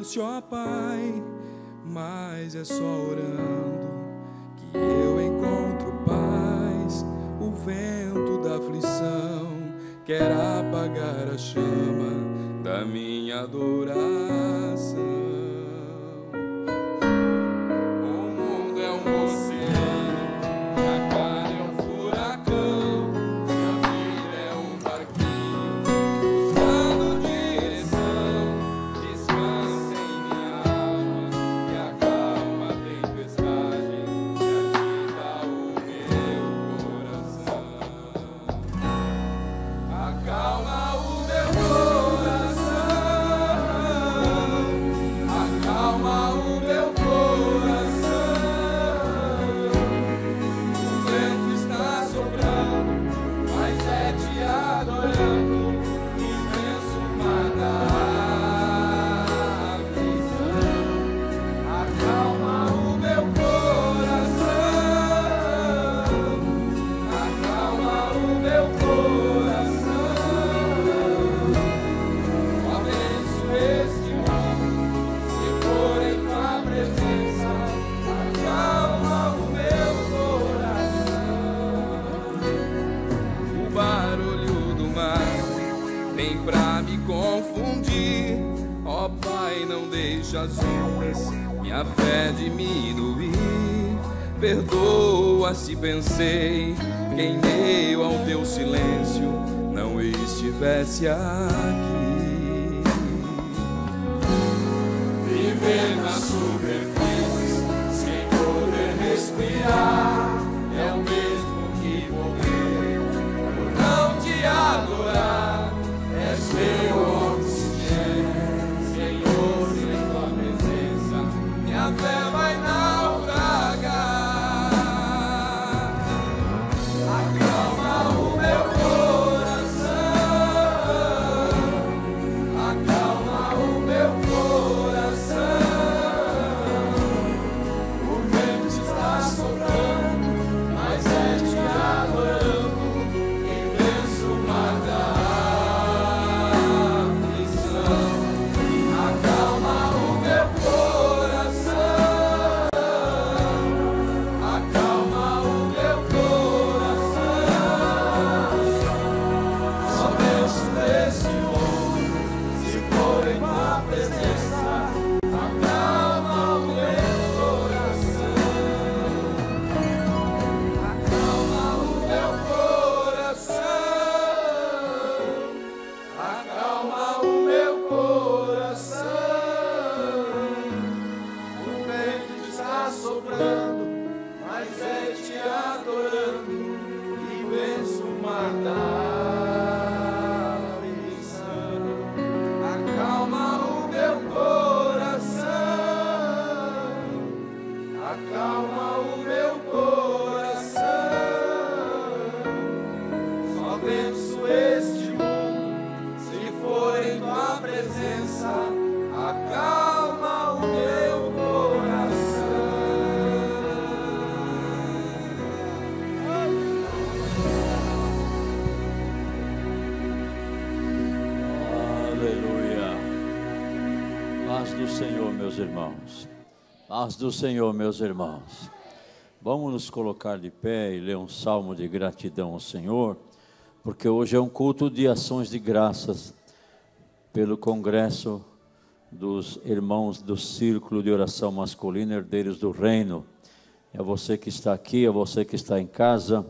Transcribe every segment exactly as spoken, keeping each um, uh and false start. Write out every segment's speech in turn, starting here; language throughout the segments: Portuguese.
difícil, ó Pai, mas é só orando que eu encontro paz. O vento da aflição quer apagar a chama da minha adoração. As ondas, minha fé diminuir. Perdoa se pensei que em meio ao teu silêncio não estivesse aqui. Viver na superfície sem poder respirar é o mesmo que morrer por não te adorar. És meu a fé vai naufragar. Acalma o meu coração, acalma o meu coração. O vento está soprando, mas é te adorando que venço o mar da aflição. Acalma o meu coração. Irmãos, paz do Senhor, meus irmãos. Vamos nos colocar de pé e ler um salmo de gratidão ao Senhor, porque hoje é um culto de ações de graças pelo congresso dos irmãos do Círculo de Oração Masculina, Herdeiros do Reino. É você que está aqui, é você que está em casa.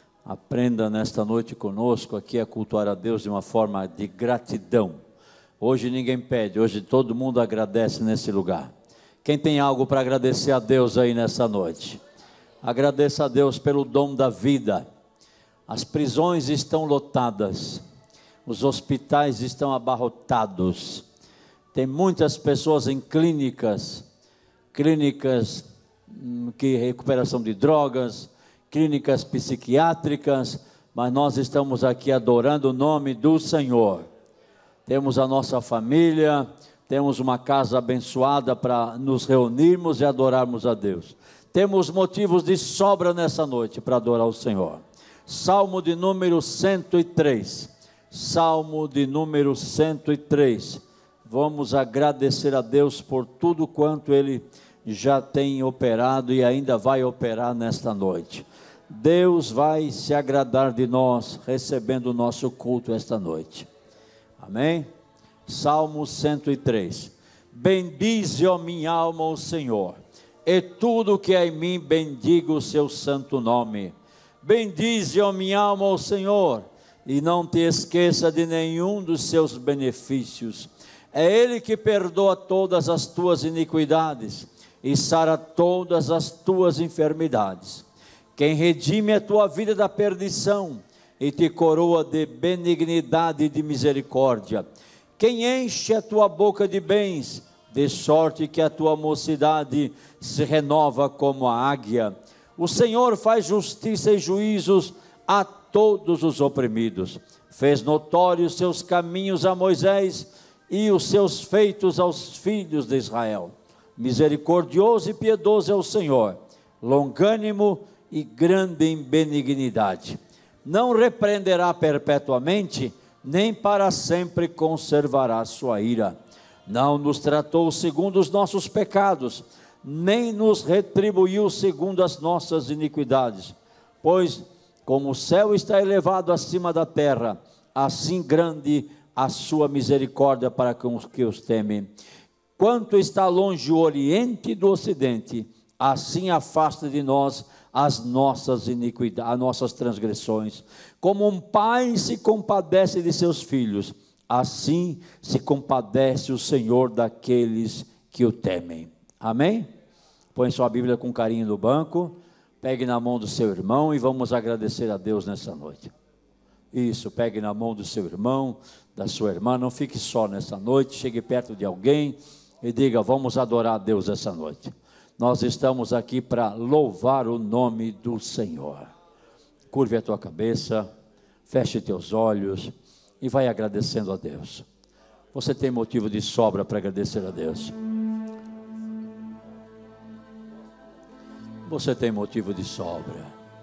Aprenda nesta noite conosco aqui a cultuar a Deus de uma forma de gratidão. Hoje ninguém pede, hoje todo mundo agradece nesse lugar. Quem tem algo para agradecer a Deus aí nessa noite? Agradeça a Deus pelo dom da vida. As prisões estão lotadas, os hospitais estão abarrotados, tem muitas pessoas em clínicas, clínicas que recuperação de drogas, clínicas psiquiátricas, mas nós estamos aqui adorando o nome do Senhor. Temos a nossa família, temos uma casa abençoada para nos reunirmos e adorarmos a Deus. Temos motivos de sobra nessa noite para adorar o Senhor. Salmo de número cento e três. Salmo de número cento e três. vamos agradecer a Deus por tudo quanto Ele já tem operado e ainda vai operar nesta noite. Deus vai se agradar de nós, recebendo o nosso culto esta noite. Amém? Salmo cento e três. Bendize, ó minha alma, o Senhor, e tudo que há em mim bendiga o seu santo nome. Bendize, ó minha alma, o Senhor, e não te esqueça de nenhum dos seus benefícios. É Ele que perdoa todas as tuas iniquidades e sara todas as tuas enfermidades. Quem redime a tua vida da perdição e te coroa de benignidade e de misericórdia. Quem enche a tua boca de bens, de sorte que a tua mocidade se renova como a águia. O Senhor faz justiça e juízos a todos os oprimidos. Fez notórios seus caminhos a Moisés e os seus feitos aos filhos de Israel. Misericordioso e piedoso é o Senhor, longânimo e grande em benignidade. Não repreenderá perpetuamente, nem para sempre conservará sua ira. Não nos tratou segundo os nossos pecados, nem nos retribuiu segundo as nossas iniquidades. Pois, como o céu está elevado acima da terra, assim grande a sua misericórdia para com os que os temem. Quanto está longe o oriente do ocidente, assim afasta de nós as nossas iniquidades, as nossas transgressões. Como um pai se compadece de seus filhos, assim se compadece o Senhor daqueles que o temem. Amém? Põe sua Bíblia com carinho no banco, pegue na mão do seu irmão e vamos agradecer a Deus nessa noite. Isso, pegue na mão do seu irmão, da sua irmã, não fique só nessa noite, chegue perto de alguém e diga: vamos adorar a Deus essa noite. Nós estamos aqui para louvar o nome do Senhor. Curve a tua cabeça, feche teus olhos e vai agradecendo a Deus. Você tem motivo de sobra para agradecer a Deus. Você tem motivo de sobra.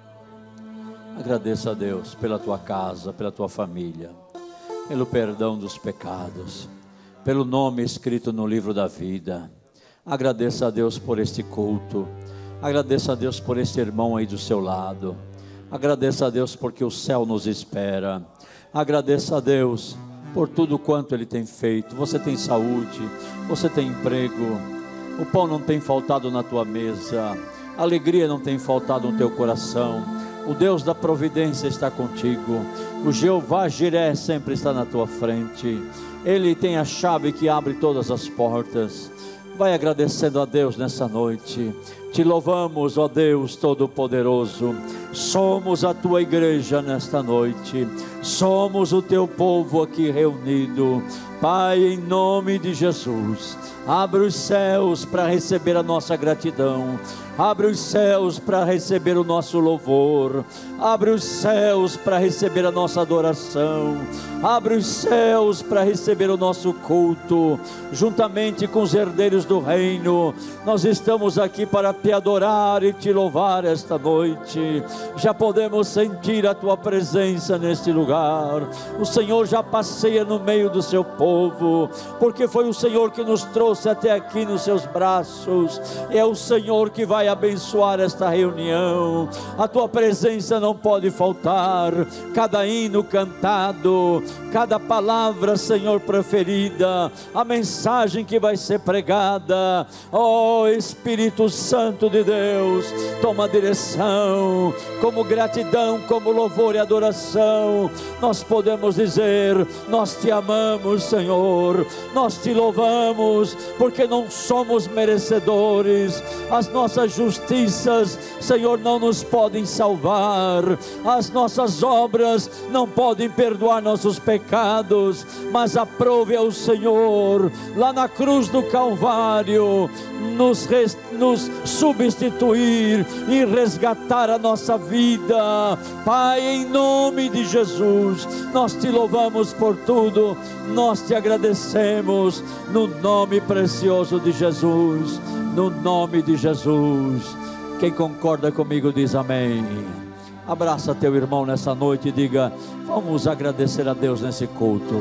Agradeça a Deus pela tua casa, pela tua família, pelo perdão dos pecados, pelo nome escrito no livro da vida. Agradeça a Deus por este culto. Agradeça a Deus por este irmão aí do seu lado. Agradeça a Deus porque o céu nos espera. Agradeça a Deus por tudo quanto Ele tem feito. Você tem saúde, você tem emprego, o pão não tem faltado na tua mesa, a alegria não tem faltado no teu coração. O Deus da providência está contigo. O Jeová Jiré sempre está na tua frente. Ele tem a chave que abre todas as portas. Vai agradecendo a Deus nessa noite. Te louvamos, ó Deus Todo-Poderoso. Somos a tua igreja nesta noite. Somos o teu povo aqui reunido. Pai, em nome de Jesus, abre os céus para receber a nossa gratidão. Abre os céus para receber o nosso louvor. Abre os céus para receber a nossa adoração. Abre os céus para receber o nosso culto. Juntamente com os herdeiros do reino, nós estamos aqui para te adorar e te louvar esta noite. Já podemos sentir a tua presença neste lugar. O Senhor já passeia no meio do seu povo, porque foi o Senhor que nos trouxe até aqui nos seus braços. É o Senhor que vai abençoar esta reunião. A tua presença não pode faltar. Cada hino cantado, cada palavra, Senhor, preferida, a mensagem que vai ser pregada, ó Espírito Santo de Deus, toma direção. Como gratidão, como louvor e adoração, nós podemos dizer: nós te amamos, Senhor, nós te louvamos, porque não somos merecedores. As nossas justiças, Senhor, não nos podem salvar, as nossas obras não podem perdoar nossos pecados, mas aprove ao Senhor, lá na cruz do Calvário, nos, res, nos substituir e resgatar a nossa vida. Pai, em nome de Jesus, nós te louvamos por tudo, nós te agradecemos, no nome precioso de Jesus, no nome de Jesus. Quem concorda comigo diz amém. Abraça teu irmão nessa noite e diga: vamos agradecer a Deus nesse culto.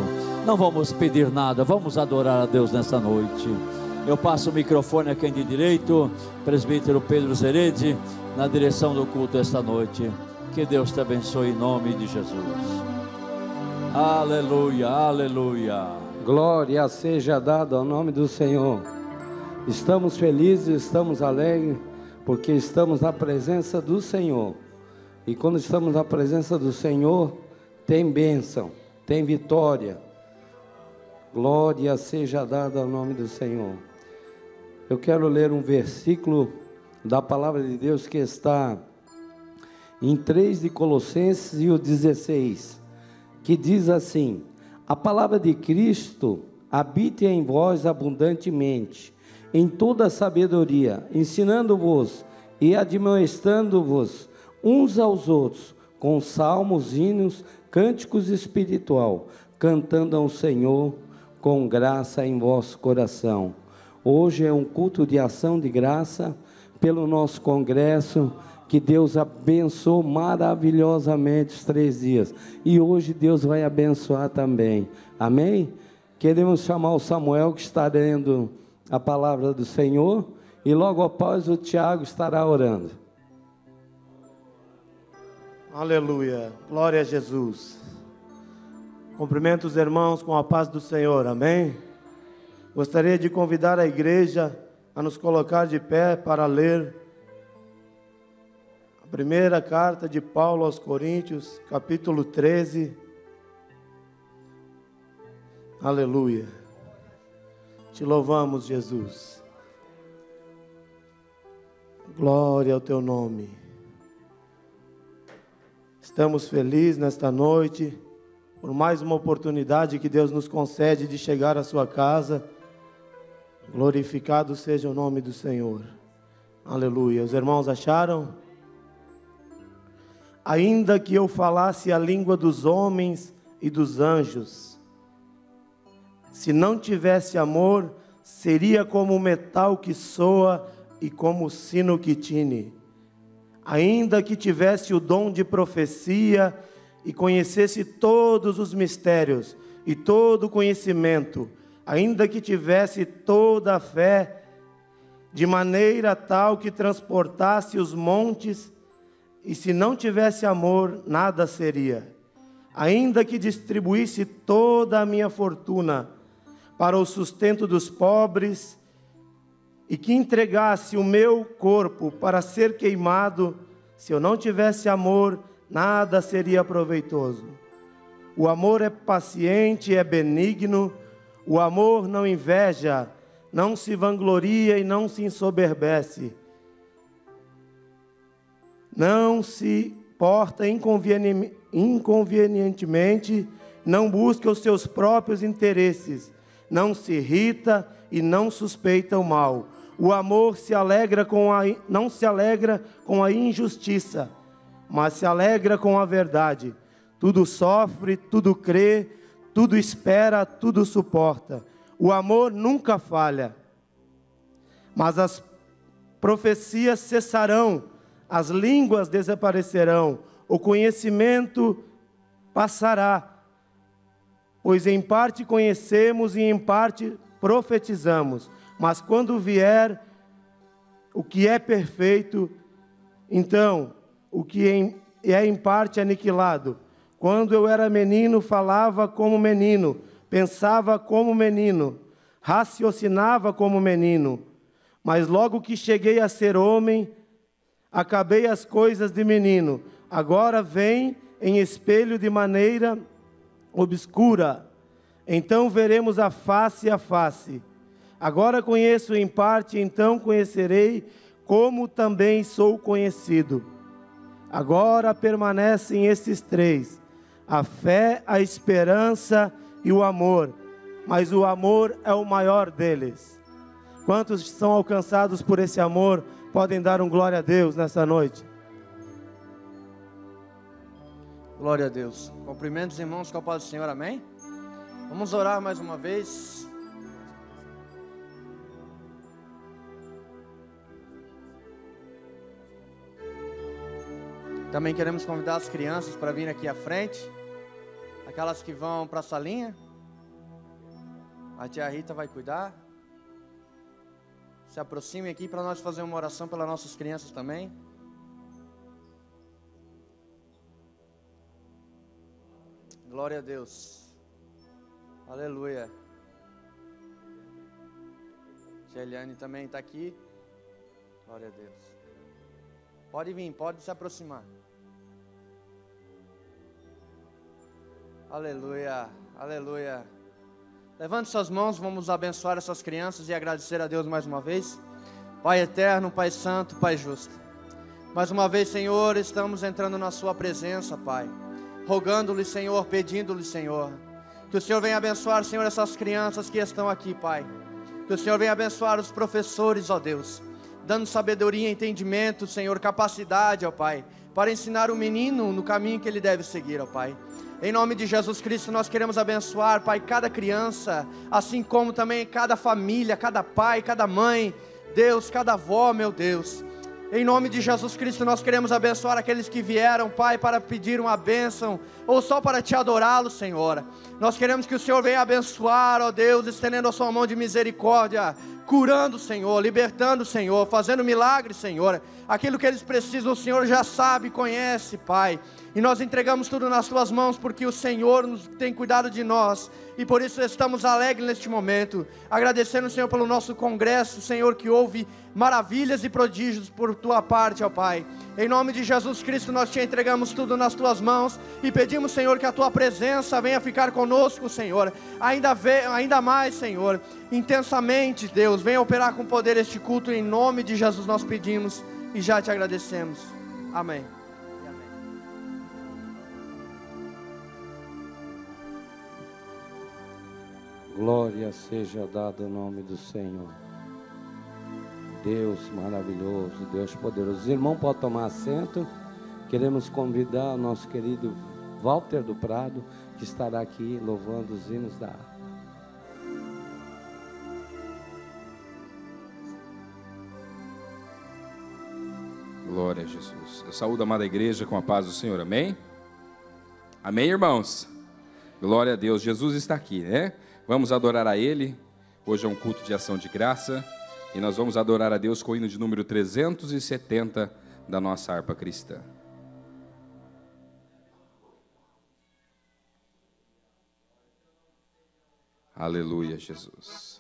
Não vamos pedir nada, vamos adorar a Deus nessa noite. Eu passo o microfone a quem de direito, presbítero Pedro Zerede, na direção do culto esta noite. Que Deus te abençoe em nome de Jesus. Aleluia, aleluia. Glória seja dada ao nome do Senhor. Estamos felizes, estamos alegres, porque estamos na presença do Senhor. E quando estamos na presença do Senhor, tem bênção, tem vitória. Glória seja dada ao nome do Senhor. Eu quero ler um versículo da palavra de Deus que está em três de Colossenses e o dezesseis, que diz assim: a palavra de Cristo habite em vós abundantemente, em toda sabedoria, ensinando-vos e admoestando-vos uns aos outros, com salmos, hinos, cânticos espiritual, cantando ao Senhor com graça em vosso coração. Hoje é um culto de ação de graça pelo nosso congresso, que Deus abençoou maravilhosamente os três dias, e hoje Deus vai abençoar também, amém? Queremos chamar o Samuel, que está lendo a palavra do Senhor, e logo após o Tiago estará orando. Aleluia, glória a Jesus. Cumprimento os irmãos com a paz do Senhor, amém? Gostaria de convidar a igreja a nos colocar de pé para ler a primeira carta de Paulo aos Coríntios, capítulo treze. Aleluia. Te louvamos, Jesus. Glória ao teu nome. Estamos felizes nesta noite por mais uma oportunidade que Deus nos concede de chegar à sua casa. Glorificado seja o nome do Senhor. Aleluia. Os irmãos acharam? Ainda que eu falasse a língua dos homens e dos anjos, se não tivesse amor, seria como o metal que soa e como o sino que tine. Ainda que tivesse o dom de profecia e conhecesse todos os mistérios e todo o conhecimento, ainda que tivesse toda a fé, de maneira tal que transportasse os montes, e se não tivesse amor, nada seria. Ainda que distribuísse toda a minha fortuna para o sustento dos pobres, e que entregasse o meu corpo para ser queimado, se eu não tivesse amor, nada seria proveitoso. O amor é paciente, é benigno, o amor não inveja, não se vangloria e não se ensoberbece, não se porta inconveni- inconvenientemente, não busca os seus próprios interesses, não se irrita e não suspeita o mal. O amor se alegra com a, não se alegra com a injustiça, mas se alegra com a verdade. Tudo sofre, tudo crê, tudo espera, tudo suporta. O amor nunca falha. Mas as profecias cessarão, as línguas desaparecerão, o conhecimento passará. Pois em parte conhecemos e em parte profetizamos. Mas quando vier o que é perfeito, então o que é em parte aniquilado. Quando eu era menino, falava como menino, pensava como menino, raciocinava como menino. Mas logo que cheguei a ser homem, acabei as coisas de menino. Agora vem em espelho de maneira obscura. Então veremos a face a face. Agora conheço em parte, então conhecerei como também sou conhecido. Agora permanecem estes três: a fé, a esperança e o amor. Mas o amor é o maior deles. Quantos são alcançados por esse amor, podem dar um glória a Deus nessa noite? Glória a Deus. Cumprimentos, irmãos, com a paz do Senhor, amém? Vamos orar mais uma vez. Também queremos convidar as crianças para vir aqui à frente, aquelas que vão para a salinha. A tia Rita vai cuidar. Se aproxime aqui para nós fazer uma oração pelas nossas crianças também. Glória a Deus. Aleluia. Tia Eliane também está aqui. Glória a Deus. Pode vir, pode se aproximar. Aleluia, aleluia. Levante suas mãos, vamos abençoar essas crianças e agradecer a Deus mais uma vez. Pai eterno, Pai santo, Pai justo. Mais uma vez, Senhor, estamos entrando na sua presença, Pai. Rogando-lhe, Senhor, pedindo-lhe, Senhor. Que o Senhor venha abençoar, Senhor, essas crianças que estão aqui, Pai. Que o Senhor venha abençoar os professores, ó Deus. Dando sabedoria, entendimento, Senhor, capacidade, ó Pai. Para ensinar o menino no caminho que ele deve seguir, ó Pai. Em nome de Jesus Cristo, nós queremos abençoar, Pai, cada criança, assim como também cada família, cada pai, cada mãe, Deus, cada avó, meu Deus. Em nome de Jesus Cristo, nós queremos abençoar aqueles que vieram, Pai, para pedir uma bênção, ou só para te adorá-lo, Senhor. Nós queremos que o Senhor venha abençoar, ó Deus, estendendo a sua mão de misericórdia, curando, Senhor, libertando, Senhor, fazendo milagres, Senhor. Aquilo que eles precisam, o Senhor já sabe, conhece, Pai. E nós entregamos tudo nas tuas mãos, porque o Senhor nos tem cuidado de nós. E por isso estamos alegres neste momento, agradecendo, Senhor, pelo nosso congresso, Senhor, que houve maravilhas e prodígios por tua parte, ó Pai. Em nome de Jesus Cristo, nós te entregamos tudo nas tuas mãos e pedimos, Senhor, que a tua presença venha ficar conosco, Senhor. Ainda, ve, ainda mais, Senhor, intensamente, Deus, venha operar com poder este culto. Em nome de Jesus nós pedimos e já te agradecemos. Amém. Glória seja dada ao nome do Senhor. Deus maravilhoso, Deus poderoso. Os irmãos podem tomar assento. Queremos convidar o nosso querido Walter do Prado, que estará aqui louvando os hinos da harpa. Glória a Jesus. Eu saúdo a amada igreja com a paz do Senhor, amém? Amém, irmãos? Glória a Deus, Jesus está aqui, né? Vamos adorar a Ele. Hoje é um culto de ação de graça e nós vamos adorar a Deus com o hino de número trezentos e setenta da nossa harpa cristã. Aleluia, Jesus.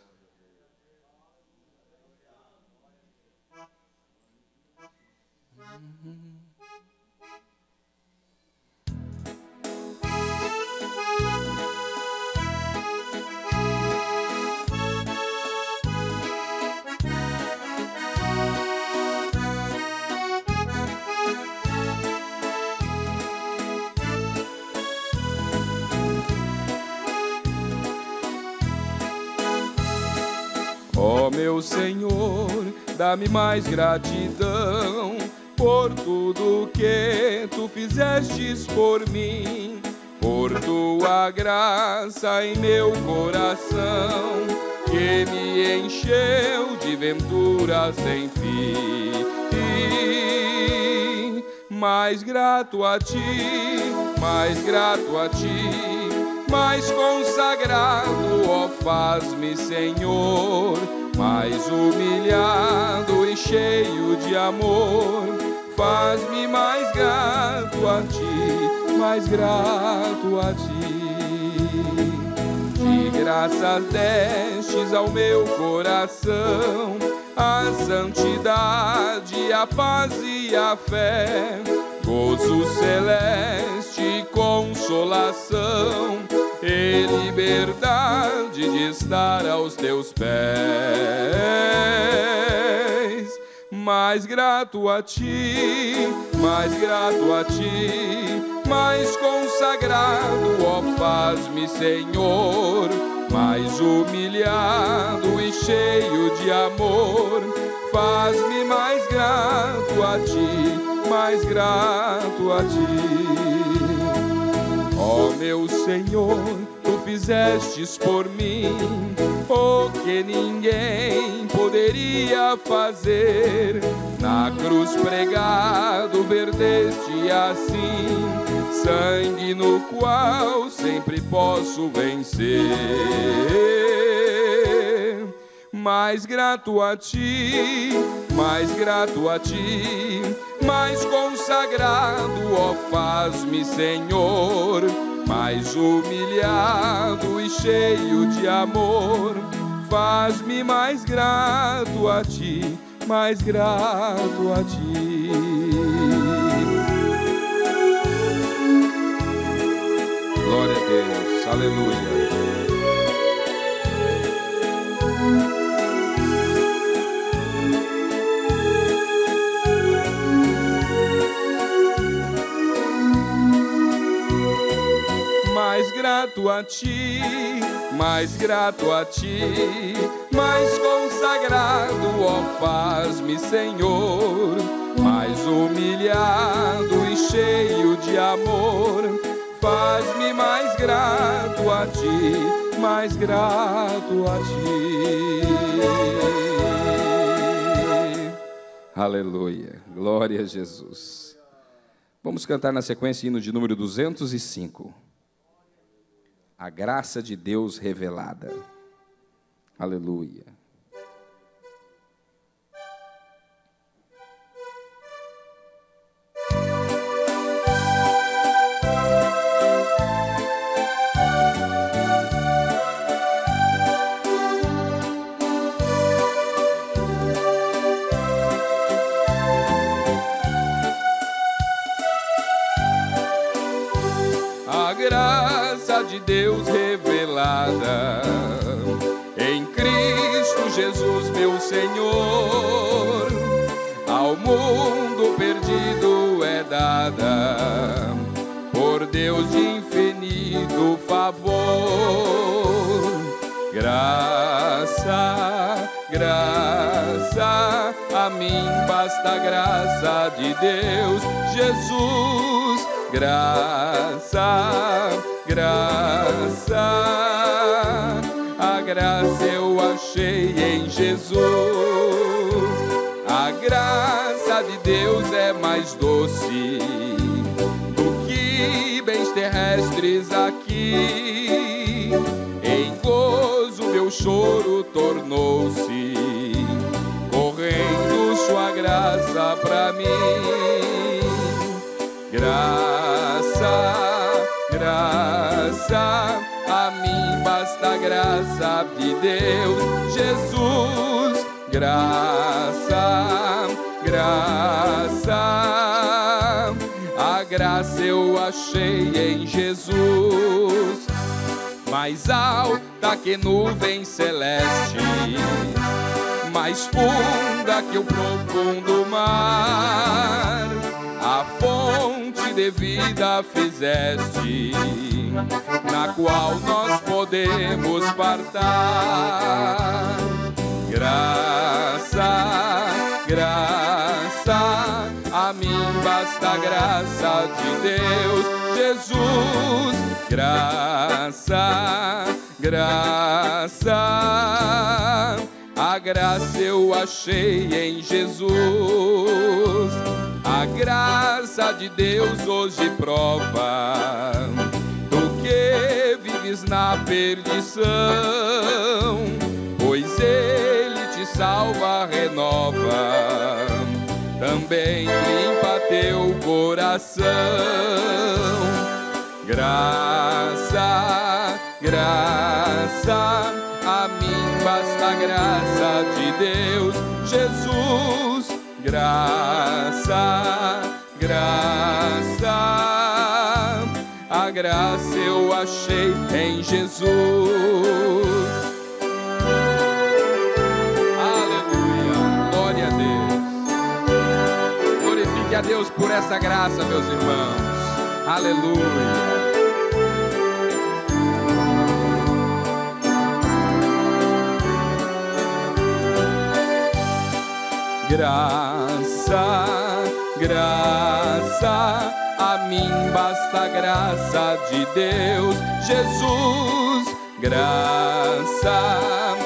Ó meu Senhor, dá-me mais gratidão por tudo que Tu fizestes por mim, por Tua graça em meu coração, que me encheu de venturas sem fim. Mais grato a Ti, mais grato a Ti, mais consagrado, ó, faz-me, Senhor, mais humilhado e cheio de amor, faz-me mais grato a Ti, mais grato a Ti. De graças destes ao meu coração a santidade, a paz e a fé, gozo celeste e consolação, e liberdade de estar aos Teus pés. Mais grato a Ti, mais grato a Ti, mais consagrado, ó, faz-me, Senhor, mais humilhado e cheio de amor, faz-me mais grato a Ti, mais grato a Ti. Ó meu Senhor, Tu fizestes por mim o que ninguém poderia fazer. Na cruz pregado verdeste assim sangue no qual sempre posso vencer. mais grato a ti, mais grato a ti, mais consagrado, ó, faz-me, Senhor, mais humilhado e cheio de amor, faz-me mais grato a ti, mais grato a ti. Glória a Deus, aleluia. Mais grato a ti, mais grato a ti, mais consagrado, ó, faz-me, Senhor, mais humilhado e cheio de amor, faz-me mais grato a ti, mais grato a ti. Aleluia, glória a Jesus. Vamos cantar na sequência hino de número duzentos e cinco. A graça de Deus revelada. Aleluia. De Deus revelada em Cristo Jesus, meu Senhor, ao mundo perdido é dada por Deus de infinito favor. Graça, graça, a mim basta a graça de Deus, Jesus, graça, graça, a graça eu achei em Jesus. A graça de Deus é mais doce do que bens terrestres aqui. Em gozo meu choro tornou-se, correndo sua graça pra mim. Graça, graça, a mim basta a graça de Deus, Jesus, graça, graça, a graça eu achei em Jesus, mais alta que nuvem celeste, mais funda que o profundo mar, a fonte de vida fizeste, na qual nós podemos fartar. Graça, graça, a mim basta a graça de Deus, Jesus, graça, graça, a graça eu achei em Jesus. A graça de Deus hoje prova do que vives na perdição, pois Ele te salva, renova, também limpa teu coração. Graça, graça, a mim basta a graça de Deus, Jesus, graça, graça, a graça eu achei em Jesus. Aleluia, glória a Deus. Glorifique a Deus por essa graça, meus irmãos. Aleluia. Graça, graça, a mim basta a graça de Deus, Jesus, graça,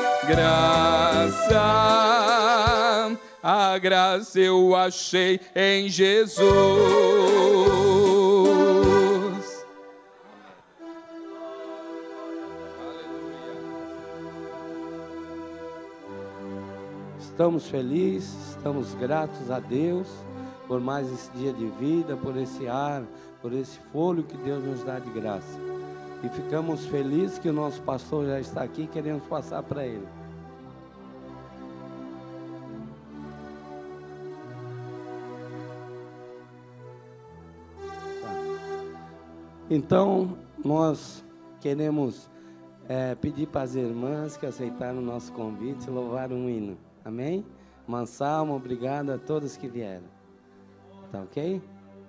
graça, a graça eu achei em Jesus. Estamos felizes, estamos gratos a Deus por mais esse dia de vida, por esse ar, por esse fôlego que Deus nos dá de graça. E ficamos felizes que o nosso pastor já está aqui, queremos passar para ele. Então, nós queremos é, pedir para as irmãs que aceitaram o nosso convite, louvar um hino. Amém? Mansalmo, obrigado a todos que vieram. Tá ok?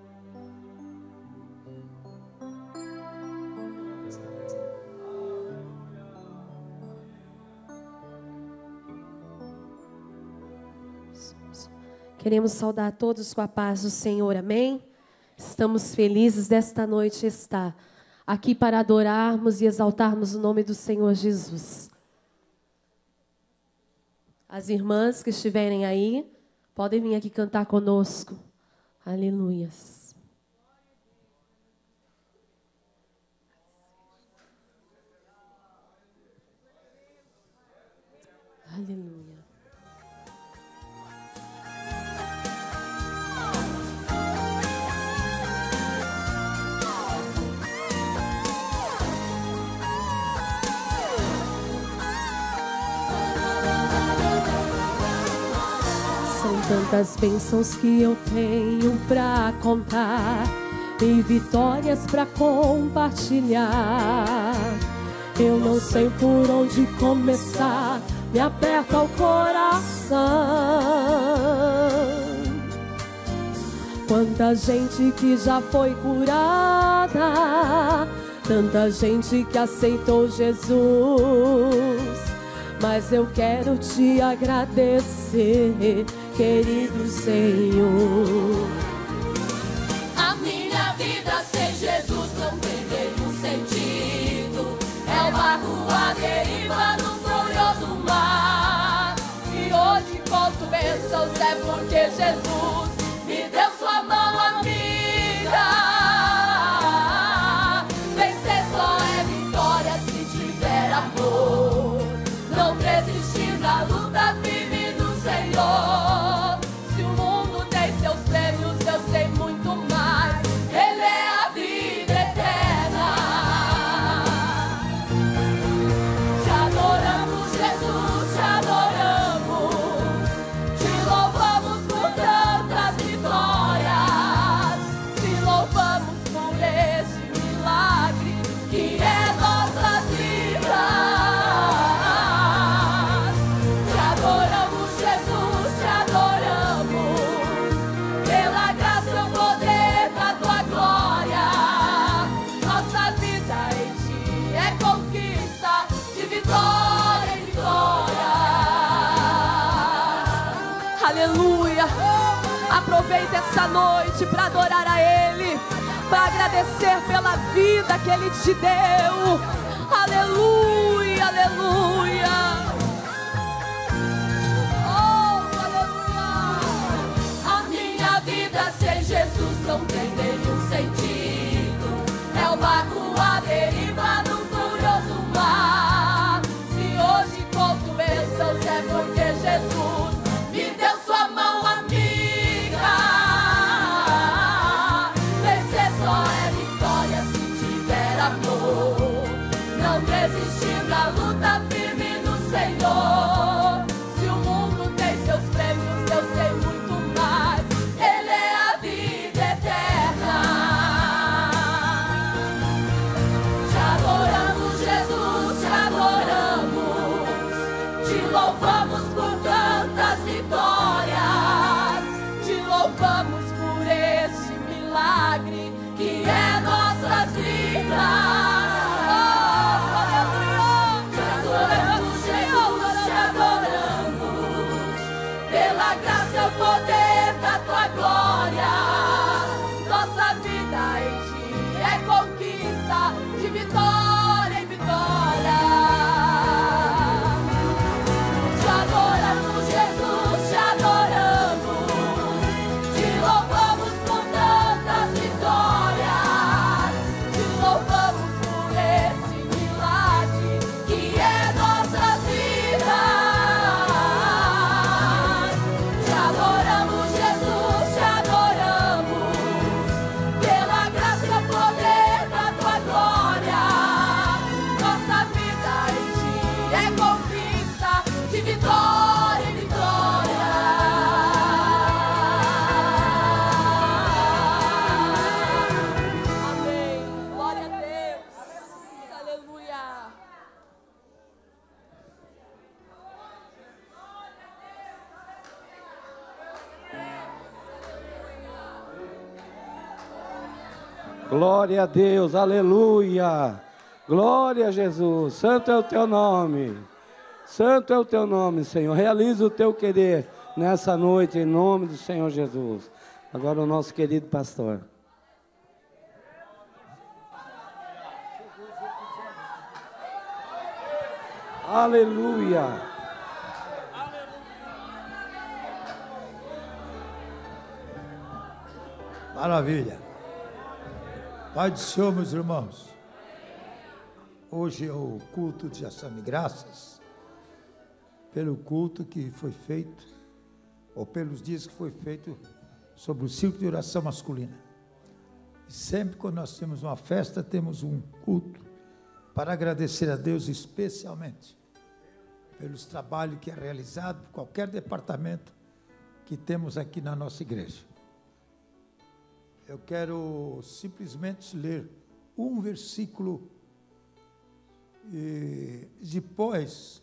Queremos saudar todos com a paz do Senhor, amém? Estamos felizes desta noite estar aqui para adorarmos e exaltarmos o nome do Senhor Jesus. As irmãs que estiverem aí, podem vir aqui cantar conosco. Aleluias. Aleluia. São tantas bênçãos que eu tenho pra contar e vitórias pra compartilhar. Eu não sei por onde começar, me aperta o coração. Quanta gente que já foi curada, tanta gente que aceitou Jesus. Mas eu quero te agradecer, querido Senhor. A minha vida sem Jesus não tem nenhum sentido. É o barco à deriva num glorioso mar. E hoje conto bênçãos é porque Jesus me deu sua mão amiga. Vencer só é vitória se tiver amor. Não desistir da luta firme do Senhor. Se o mundo tem seus prêmios, eu sei muito mais. Ele é a vida eterna. Te adoramos, Jesus, te adoramos. Te louvamos por tantas vitórias. Te louvamos por esse milagre que é nossas vidas. Aleluia. Aproveita essa noite para adorar a Ele, para agradecer pela vida que Ele te deu. Aleluia, aleluia. Oh, aleluia. A minha vida sem Jesus não tem nenhum sentido. É o barco à deriva num furioso mar. Se hoje conto bênçãos é porque Jesus me deu sua mão amiga. Vencer só é vitória se tiver amor. Não desistir da luta firme no Senhor. Se o mundo tem seus prêmios, eu sei muito mais. Ele é a vida eterna. Te adoramos, Jesus, te adoramos. Te louvamos por tantas vitórias. Te louvamos por esse milagre que é nossas vidas. Oh, aleluia. Te adoramos, Jesus, te adoramos. Pela graça e o poder da tua glória. Nossa vida em ti é conquista de vitória em vitória. Te Glória a Deus, aleluia. Glória a Jesus. Santo é o teu nome. Santo é o teu nome, Senhor. Realiza o teu querer nessa noite, em nome do Senhor Jesus. Agora o nosso querido pastor. Aleluia. Maravilha. Pai do Senhor, meus irmãos. Hoje é o culto de ação de graças, pelo culto que foi feito, ou pelos dias que foi feito, sobre o círculo de oração masculina. E sempre quando nós temos uma festa, temos um culto, para agradecer a Deus especialmente, pelos trabalhos que é realizado, por qualquer departamento que temos aqui na nossa igreja. Eu quero simplesmente ler um versículo e depois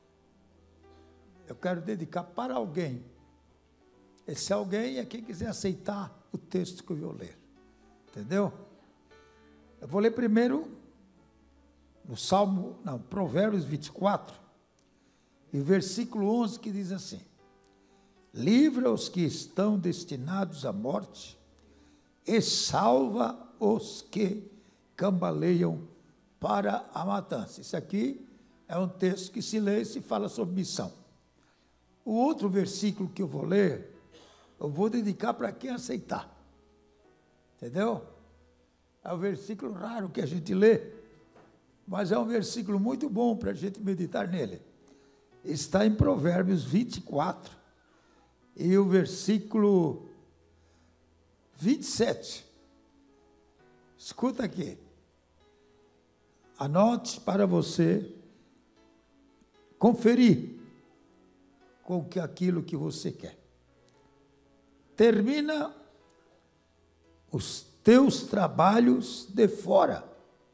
eu quero dedicar para alguém. Esse alguém é quem quiser aceitar o texto que eu vou ler. Entendeu? Eu vou ler primeiro no Salmo, não, Provérbios vinte e quatro, e versículo onze, que diz assim: livra os que estão destinados à morte e salva os que cambaleiam para a matança. Isso aqui é um texto que se lê e se fala sobre missão. O outro versículo que eu vou ler, eu vou dedicar para quem aceitar. Entendeu? É um versículo raro que a gente lê, mas é um versículo muito bom para a gente meditar nele. Está em Provérbios vinte e quatro, e o versículo vinte e sete. Escuta aqui. Anote para você conferir com que aquilo que você quer. Termina os teus trabalhos de fora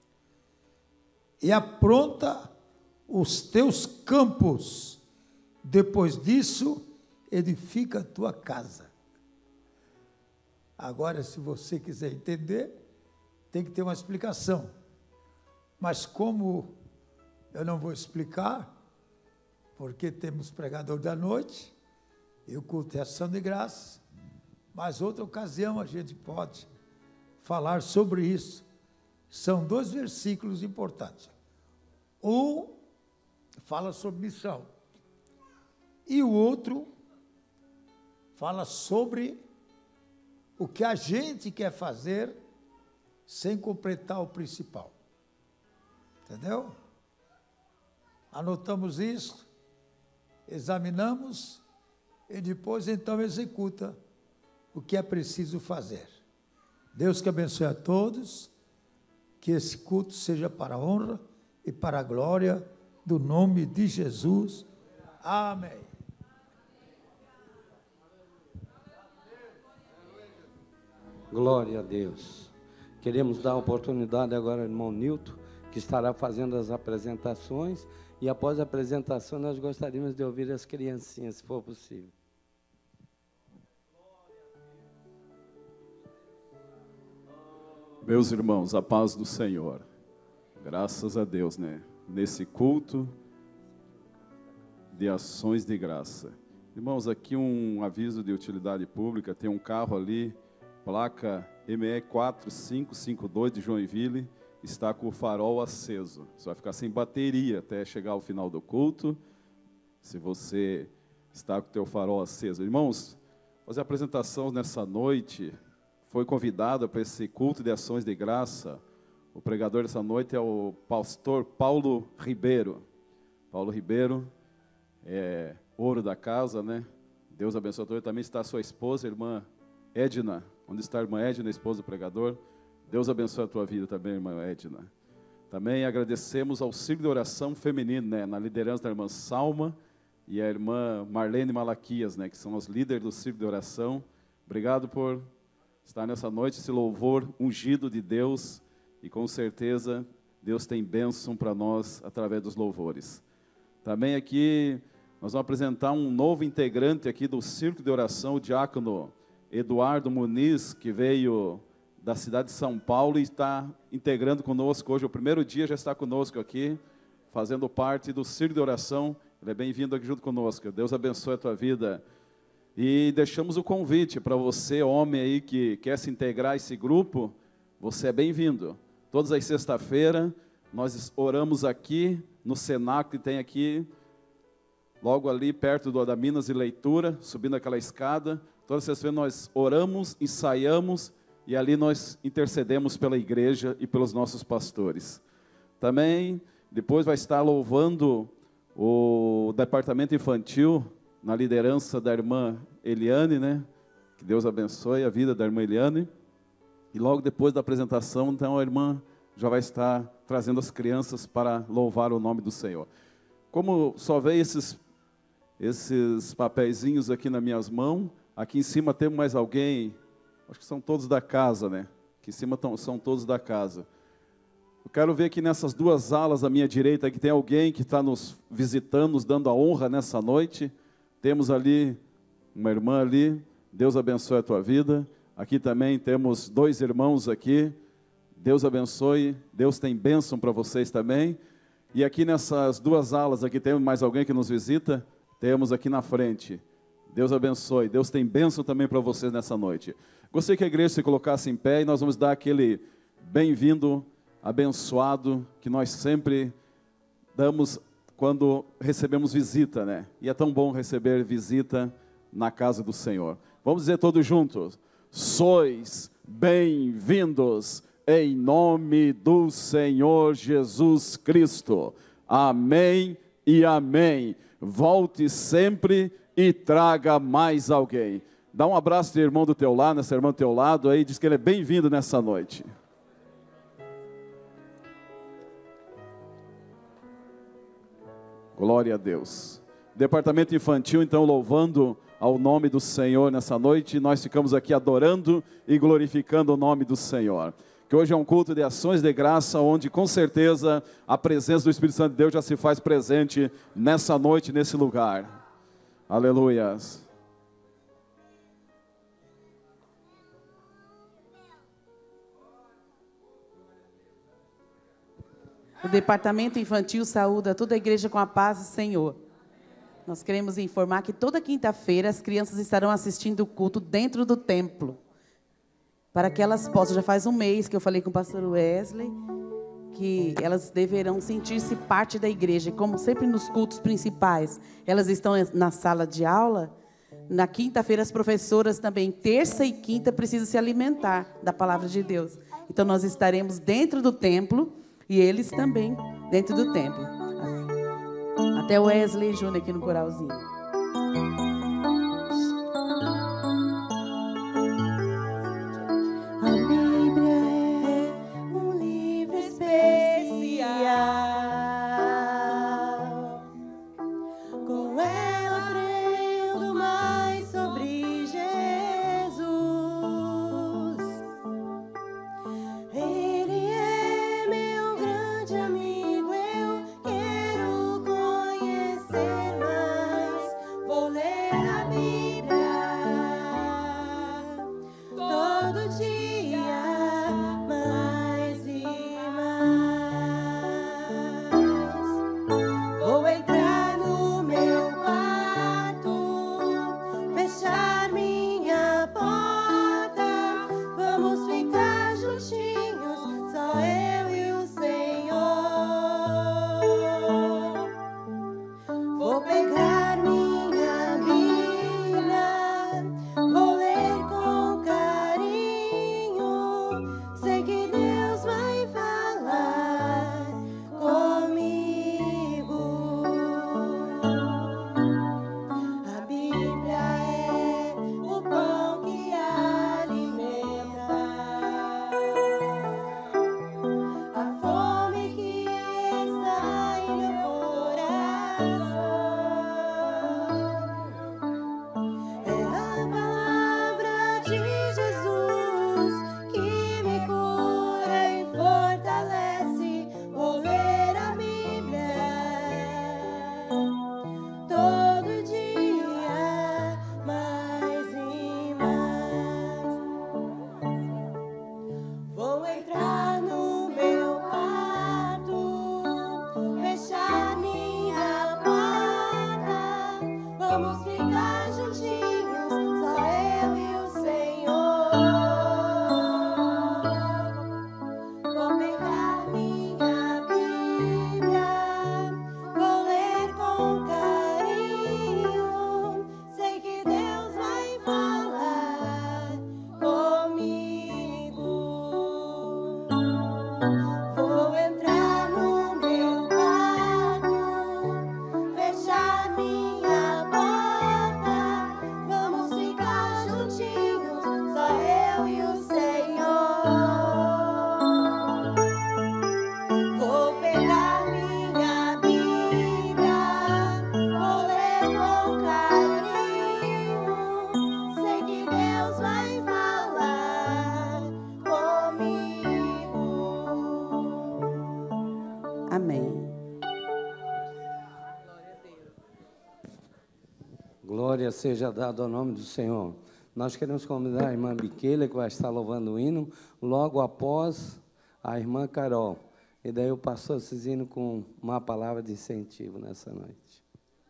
e apronta os teus campos. Depois disso, edifica a tua casa. Agora, se você quiser entender, tem que ter uma explicação. Mas como eu não vou explicar, porque temos pregador da noite, e o culto é ação de graça, mas outra ocasião a gente pode falar sobre isso. São dois versículos importantes. Um fala sobre missão, e o outro fala sobre o que a gente quer fazer sem completar o principal. Entendeu? Anotamos isso, examinamos e depois então executa o que é preciso fazer. Deus que abençoe a todos, que esse culto seja para a honra e para a glória do nome de Jesus. Amém. Glória a Deus. Queremos dar a oportunidade agora ao irmão Nilton, que estará fazendo as apresentações, e após a apresentação nós gostaríamos de ouvir as criancinhas, se for possível. Meus irmãos, a paz do Senhor. Graças a Deus, né? Nesse culto de ações de graça. Irmãos, aqui um aviso de utilidade pública, tem um carro ali, placa M E quatro cinco cinco dois de Joinville, está com o farol aceso. Você vai ficar sem bateria até chegar ao final do culto, se você está com o teu farol aceso. Irmãos, fazer a apresentação nessa noite, foi convidado para esse culto de ações de graça. O pregador dessa noite é o pastor Paulo Ribeiro. Paulo Ribeiro é ouro da casa, né? Deus abençoe a todos. Também está a sua esposa, a irmã Edna. Onde está a irmã Edna, a esposa do pregador? Deus abençoe a tua vida também, irmã Edna. Também agradecemos ao Círculo de Oração Feminino, né? Na liderança da irmã Salma e a irmã Marlene Malaquias, né? Que são os líderes do Círculo de Oração. Obrigado por estar nessa noite, esse louvor ungido de Deus. E com certeza, Deus tem bênção para nós através dos louvores. Também aqui, nós vamos apresentar um novo integrante aqui do Círculo de Oração, o diácono Eduardo Muniz, que veio da cidade de São Paulo e está integrando conosco hoje. O primeiro dia já está conosco aqui, fazendo parte do Círculo de Oração. Ele é bem-vindo aqui junto conosco. Deus abençoe a tua vida. E deixamos o convite para você, homem aí que quer se integrar a esse grupo, você é bem-vindo. Todas as sexta-feiras, nós oramos aqui no cenáculo que tem aqui, logo ali perto do, da Minas de Leitura, subindo aquela escada. Todas as sextas-feiras nós oramos, ensaiamos e ali nós intercedemos pela igreja e pelos nossos pastores. Também, depois vai estar louvando o departamento infantil, na liderança da irmã Eliane, né? Que Deus abençoe a vida da irmã Eliane. E logo depois da apresentação, então a irmã já vai estar trazendo as crianças para louvar o nome do Senhor. Como só veio esses, esses papeizinhos aqui nas minhas mãos, aqui em cima temos mais alguém, acho que são todos da casa, né? Aqui em cima tão, são todos da casa. Eu quero ver que nessas duas alas à minha direita, que tem alguém que está nos visitando, nos dando a honra nessa noite. Temos ali uma irmã ali, Deus abençoe a tua vida. Aqui também temos dois irmãos aqui, Deus abençoe, Deus tem bênção para vocês também. E aqui nessas duas alas, aqui temos mais alguém que nos visita, temos aqui na frente. Deus abençoe, Deus tem bênção também para vocês nessa noite. Gostaria que a igreja se colocasse em pé e nós vamos dar aquele bem-vindo, abençoado, que nós sempre damos quando recebemos visita, né? E é tão bom receber visita na casa do Senhor. Vamos dizer todos juntos: sois bem-vindos em nome do Senhor Jesus Cristo. Amém e amém. Volte sempre e traga mais alguém. Dá um abraço do irmão do teu lado, nessa irmã do teu lado aí, diz que ele é bem-vindo nessa noite. Glória a Deus. Departamento infantil, então, louvando ao nome do Senhor nessa noite. Nós ficamos aqui adorando e glorificando o nome do Senhor. Que hoje é um culto de ações de graça, onde com certeza a presença do Espírito Santo de Deus já se faz presente nessa noite, nesse lugar. Aleluias. O Departamento Infantil saúda toda a igreja com a paz do Senhor. Nós queremos informar que toda quinta-feira as crianças estarão assistindo o culto dentro do templo. Para que elas possam, já faz um mês que eu falei com o pastor Wesley, que elas deverão sentir-se parte da igreja. Como sempre nos cultos principais, elas estão na sala de aula. Na quinta-feira as professoras também, terça e quinta, precisam se alimentar da palavra de Deus. Então nós estaremos dentro do templo, e eles também dentro do templo. Até o Wesley Júnior aqui no coralzinho. A Bíblia é um livro especial. Com ela aprendo mais sobre Jesus. Ele é meu grande amigo, eu quero conhecer mais. Vou ler a Bíblia todo dia, mais e mais. Vou entrar no meu quarto, fechar minha porta. Vamos ficar juntinhos, só eu e o Senhor. Vou pegar minha Bíblia, vou ler com carinho. Sei que Deus vai falar comigo. A Bíblia é o pão que alimenta, a fome que está em meu coração. Glória seja dada ao nome do Senhor. Nós queremos convidar a irmã Biqueira, que vai estar louvando o hino, logo após a irmã Carol. E daí o pastor Cisino com uma palavra de incentivo nessa noite.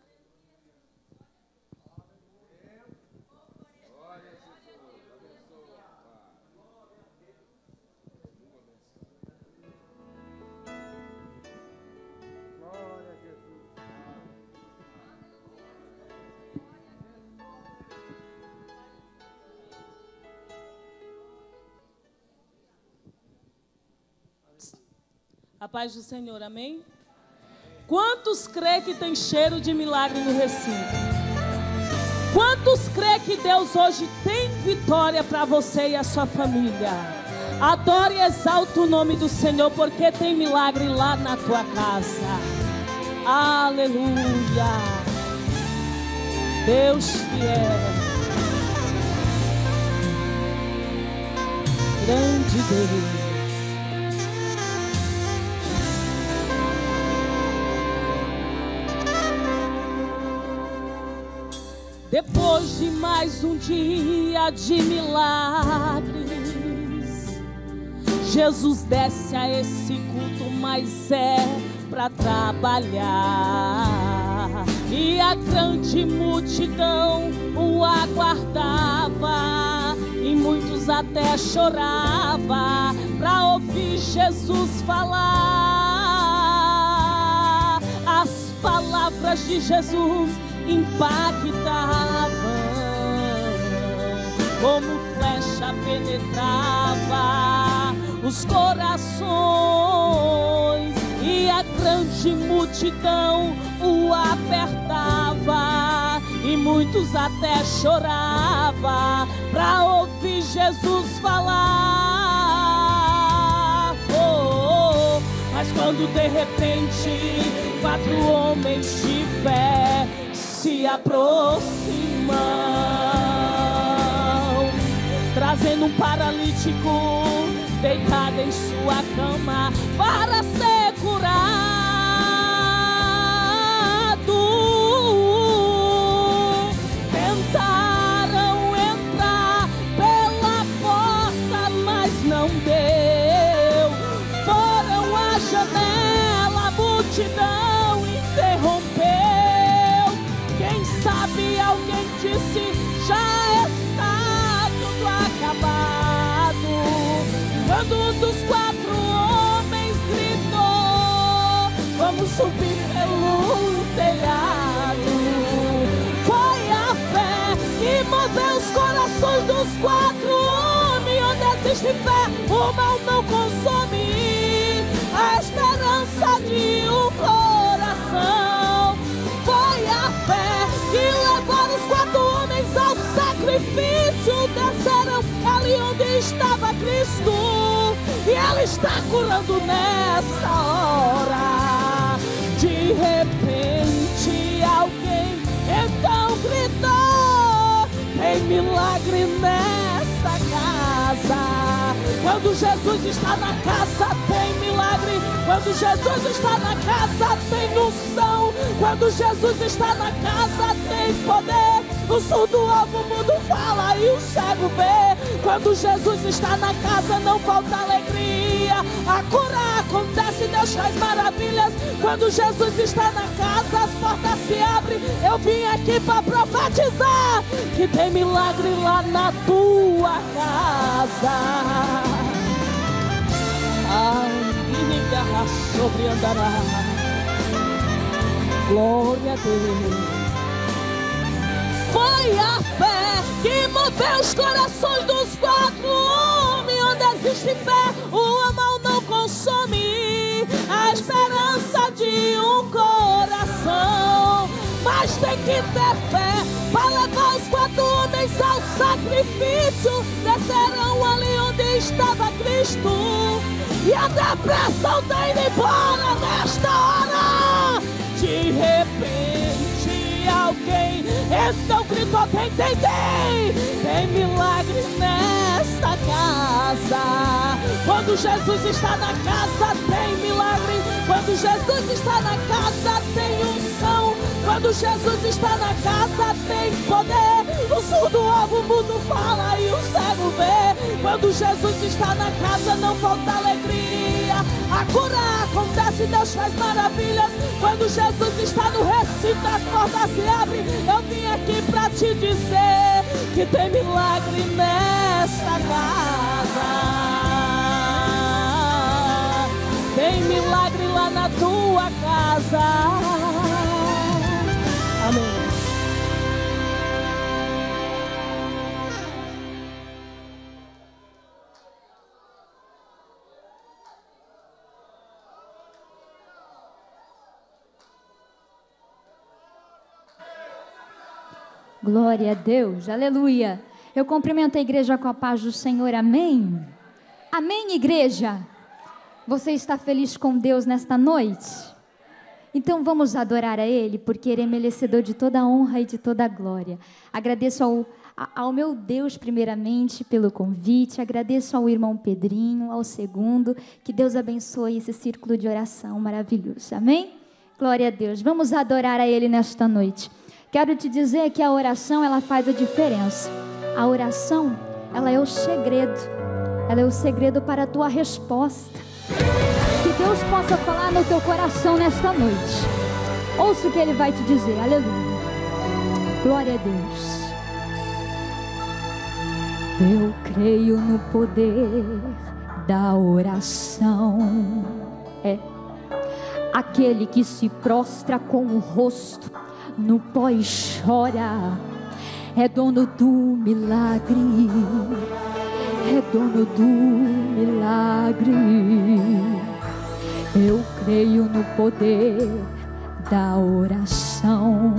A paz do Senhor, amém? Quantos crê que tem cheiro de milagre no recinto? Quantos crê que Deus hoje tem vitória para você e a sua família? Adore e exalte o nome do Senhor, porque tem milagre lá na tua casa. Aleluia! Deus fiel, grande Deus. Depois de mais um dia de milagres, Jesus desce a esse culto, mas é para trabalhar. E a grande multidão o aguardava, e muitos até choravam para ouvir Jesus falar. As palavras de Jesus impactava, como flecha penetrava os corações, e a grande multidão o apertava, e muitos até choravam para ouvir Jesus falar. Oh, oh, mas quando de repente quatro homens de fé se aproximam, trazendo um paralítico deitado em sua cama para ser curado. Tentaram entrar pela porta, mas não deu. Foram à janela, a multidão interrompeu. Sabe, alguém disse, já está tudo acabado. Quando um dos quatro homens gritou, vamos subir pelo telhado. Foi a fé que moveu os corações dos quatro homens. Onde existe fé, o mal não consome a esperança de um coração. Foi a fé que levaram os quatro homens ao sacrifício, desceram ali onde estava Cristo, e Ele está curando nessa hora. De repente alguém então gritou, tem milagre nessa casa. Quando Jesus está na casa tem milagre. Quando Jesus está na casa tem unção. Quando Jesus está na casa tem poder. O surdo ouve, o mundo fala e o cego vê. Quando Jesus está na casa não falta alegria. A cura acontece, Deus faz maravilhas. Quando Jesus está na casa as portas se abrem. Eu vim aqui para profetizar que tem milagre lá na tua casa. Ai, garra sobre andará. Glória a Deus. Foi a fé que moveu os corações dos quatro homens. Onde existe fé, o mal não consome a esperança de um coração. Mas tem que ter fé para levar os quatro homens ao sacrifício. Desceram ali onde estava Cristo, e a depressão está indo embora nesta hora. De repente alguém Então gritou, tem, tem, tem, tem milagre nesta casa. Quando Jesus está na casa tem milagre. Quando Jesus está na casa tem unção. Quando Jesus está na casa tem poder. O surdo ouve, o mudo fala e o cego vê. Quando Jesus está na casa não falta alegria. A cura acontece, Deus faz maravilhas. Quando Jesus está no recinto as portas se abrem. Eu vim aqui pra te dizer que tem milagre nesta casa. Tem milagre lá na tua casa. Amém. Glória a Deus, aleluia. Eu cumprimento a igreja com a paz do Senhor, amém? Amém, igreja? Você está feliz com Deus nesta noite? Então vamos adorar a Ele, porque Ele é merecedor de toda a honra e de toda a glória. Agradeço ao, ao meu Deus primeiramente pelo convite, agradeço ao irmão Pedrinho, ao segundo, que Deus abençoe esse círculo de oração maravilhoso, amém? Glória a Deus, vamos adorar a Ele nesta noite. Quero te dizer que a oração, ela faz a diferença. A oração, ela é o segredo. Ela é o segredo para a tua resposta. Que Deus possa falar no teu coração nesta noite. Ouça o que Ele vai te dizer. Aleluia. Glória a Deus. Eu creio no poder da oração. É aquele que se prostra com o rosto no pó e chora, é dono do milagre, é dono do milagre. Eu creio no poder da oração.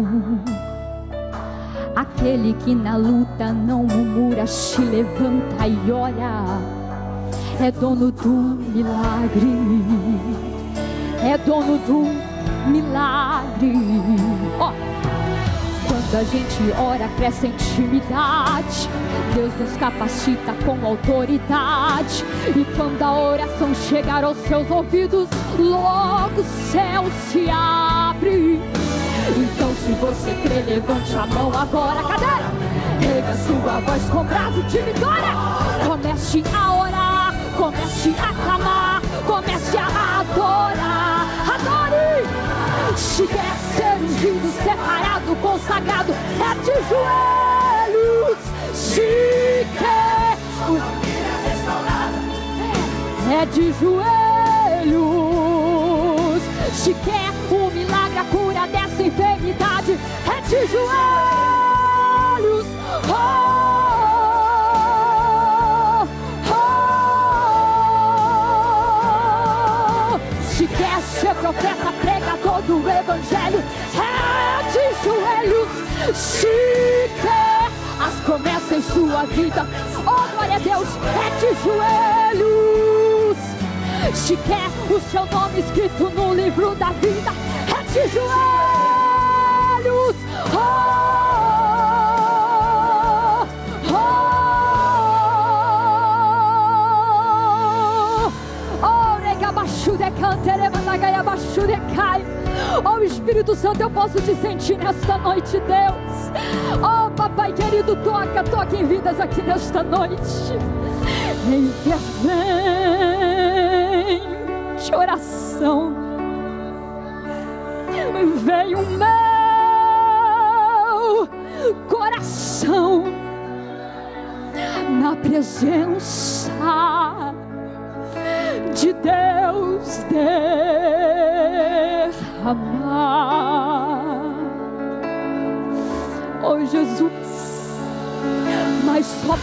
Aquele que na luta não murmura, se levanta e ora, é dono do milagre, é dono do milagre. Ó, quando a gente ora, cresce a intimidade. Deus nos capacita com autoridade. E quando a oração chegar aos seus ouvidos, logo o céu se abre. Então se você crê, levante a mão agora. Cadê? Erga sua voz com brado de vitória. Comece a orar, comece a clamar, comece a adorar. Adore! Se quer ser ungido, separado, consagrado, é de joelhos. Se quer é de joelhos. Se quer o milagre, a cura dessa enfermidade, é de joelhos. Oh, oh. Se quer ser profeta, pregador do evangelho, é de joelhos. Se quer as promessas em sua vida, oh glória a Deus, é de joelhos. Se quer o seu nome escrito no livro da vida, é de joelhos. Oh, oh, oh, regabaxu de cantere, managaiabaxu de cai. Oh Espírito Santo, eu posso te sentir nesta noite, Deus. Oh Papai querido, toca, toca em vidas aqui nesta noite. Intervém, oração. Vem o meu coração na presença de Deus derramar. Oh Jesus, mas só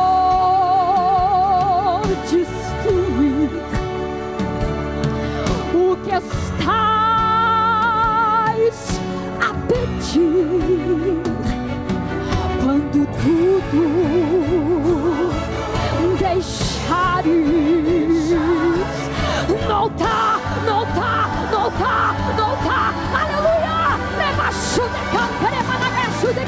podes fluir o que estás a pedir. Quando tudo deixares, não tá, não tá, não tá, não tá. Aleluia! Leva chuva, canta, leva na chuva,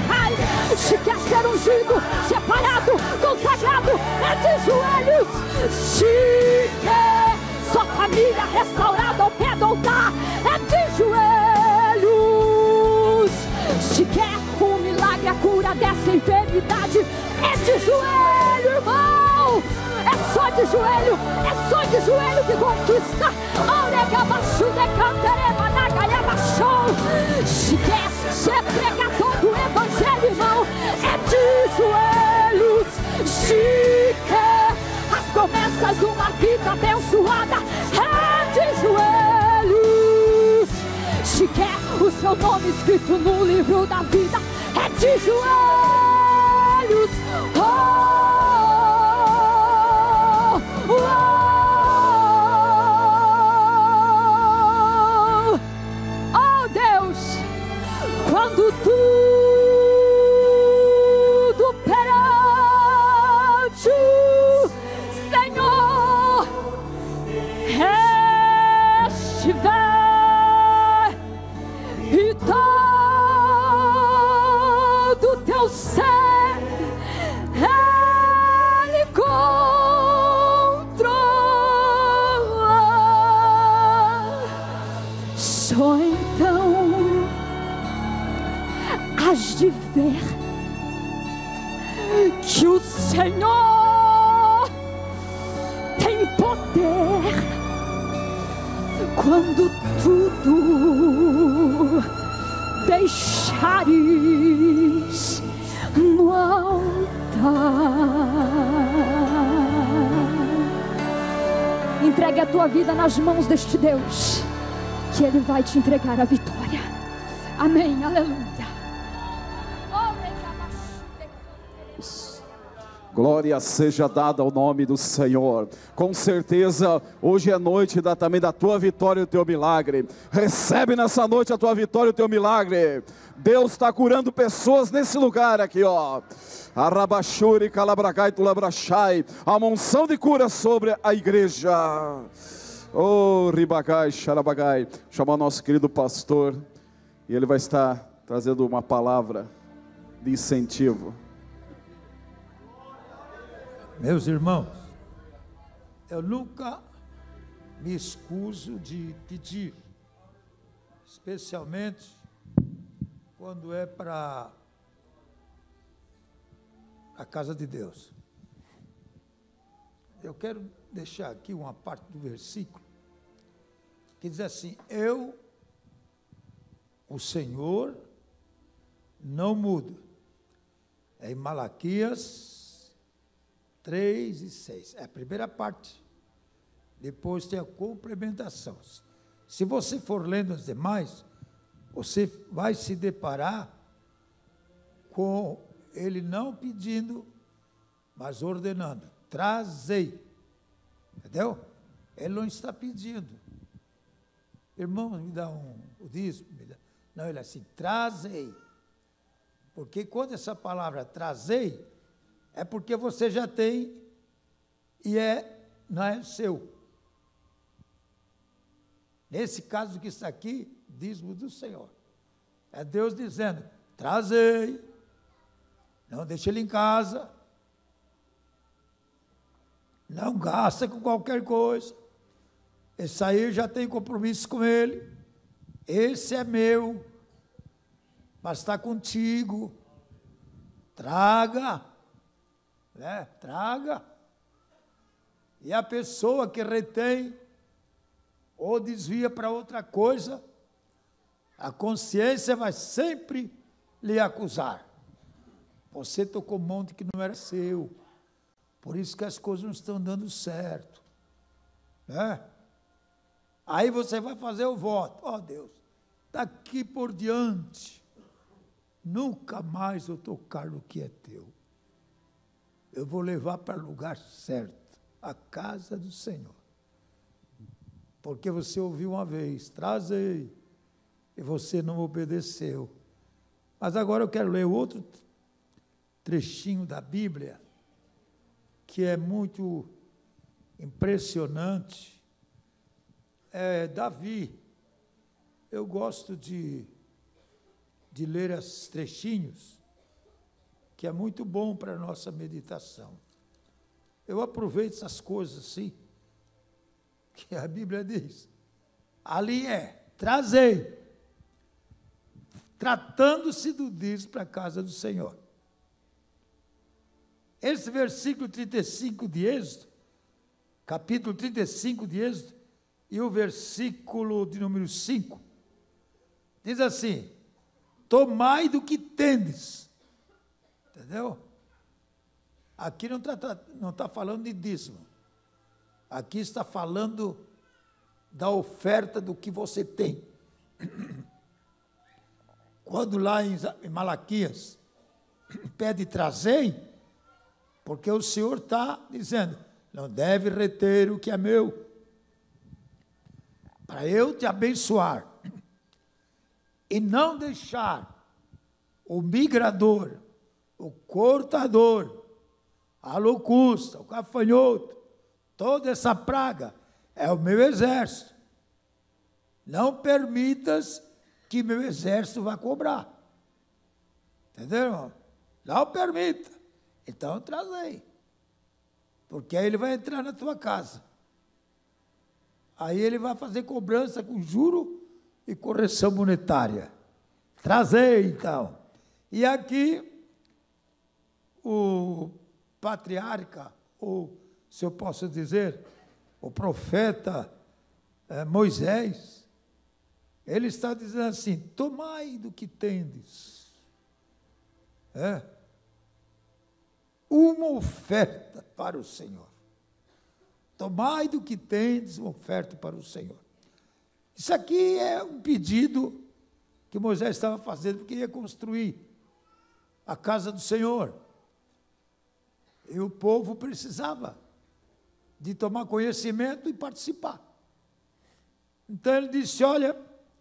Se quer ser ungido, separado, consagrado, é de joelhos. Se quer sua família restaurada ao pé do altar, é de joelhos. Se quer um milagre, a cura dessa enfermidade, é de joelho, irmão. É só de joelho, é só de joelho que conquista. Se quer ser pregador do evangelho, irmão, é de joelhos. Se quer as promessas de uma vida abençoada, é de joelhos. Se quer o seu nome escrito no livro da vida, é de joelhos. Oh! Oh Deus, quando tudo perante o Senhor estiver e todo teu ser Ele controla, só então hás de ver que o Senhor tem poder quando tudo deixares no altar. Entregue a tua vida nas mãos deste Deus, que Ele vai te entregar a vitória. Amém, aleluia. Glória seja dada ao nome do Senhor. Com certeza, hoje é noite da, também da tua vitória e do teu milagre. Recebe nessa noite a tua vitória e o teu milagre. Deus está curando pessoas nesse lugar aqui, ó. Arabachuri, calabragai, tulabrachai. A unção de cura sobre a igreja. Oh, ribagai, xarabagai. Chamar nosso querido pastor, e ele vai estar trazendo uma palavra de incentivo. Meus irmãos, eu nunca me escuso de pedir, especialmente quando é para a casa de Deus. Eu quero deixar aqui uma parte do versículo que diz assim: eu, o Senhor, não mudo. É em Malaquias três e seis, é a primeira parte. Depois tem a complementação. Se você for lendo as demais, você vai se deparar com ele não pedindo, mas ordenando. Trazei. Entendeu? Ele não está pedindo. Irmão, me dá um, o dízimo. Me dá. Não, ele é assim, trazei. Porque quando essa palavra trazei, é porque você já tem e é, não é seu. Nesse caso que está aqui, dízimo do Senhor. É Deus dizendo, trazei, não deixe ele em casa, não gasta com qualquer coisa, esse aí já tem compromisso com ele, esse é meu, mas está contigo, traga, né? Traga. E a pessoa que retém ou desvia para outra coisa, a consciência vai sempre lhe acusar. Você tocou mão de que não era seu. Por isso que as coisas não estão dando certo. Né? Aí você vai fazer o voto. Ó, Deus, daqui por diante, nunca mais eu tocar no que é teu. Eu vou levar para o lugar certo, a casa do Senhor. Porque você ouviu uma vez, trazei, e você não obedeceu. Mas agora eu quero ler outro trechinho da Bíblia, que é muito impressionante. É Davi. Eu gosto de, de ler esses trechinhos, que é muito bom para a nossa meditação. Eu aproveito essas coisas assim, que a Bíblia diz. Ali é, trazei, tratando-se do dízimo para a casa do Senhor. Esse versículo trinta e cinco de Êxodo, capítulo trinta e cinco de Êxodo, e o versículo de número cinco, diz assim, tomai do que tendes. Entendeu? Aqui não está não tá falando de dízimo. Aqui está falando da oferta do que você tem. Quando lá em Malaquias pede trazei, porque o Senhor está dizendo, não deve reter o que é meu, para eu te abençoar, e não deixar o migrador, o cortador, a locusta, o gafanhoto, toda essa praga, é o meu exército. Não permitas que meu exército vá cobrar. Entendeu, irmão? Não permita. Então, traz aí. Porque aí ele vai entrar na tua casa. Aí ele vai fazer cobrança com juro e correção monetária. Trazei, então. E aqui, o patriarca, ou, se eu posso dizer, o profeta eh, Moisés, ele está dizendo assim, tomai do que tendes. É. Uma oferta para o Senhor. Tomai do que tendes uma oferta para o Senhor. Isso aqui é um pedido que Moisés estava fazendo, porque ia construir a casa do Senhor. E o povo precisava de tomar conhecimento e participar. Então ele disse, olha,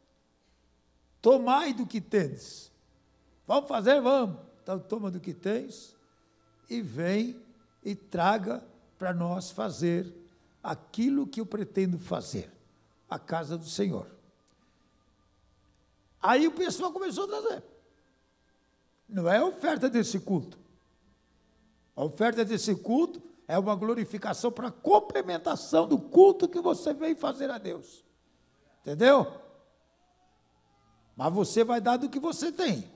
tomai do que tendes. Vamos fazer? Vamos. Então toma do que tens e vem e traga para nós fazer aquilo que eu pretendo fazer, a casa do Senhor. Aí o pessoal começou a trazer. Não é a oferta desse culto. A oferta desse culto é uma glorificação para a complementação do culto que você veio fazer a Deus. Entendeu? Mas você vai dar do que você tem.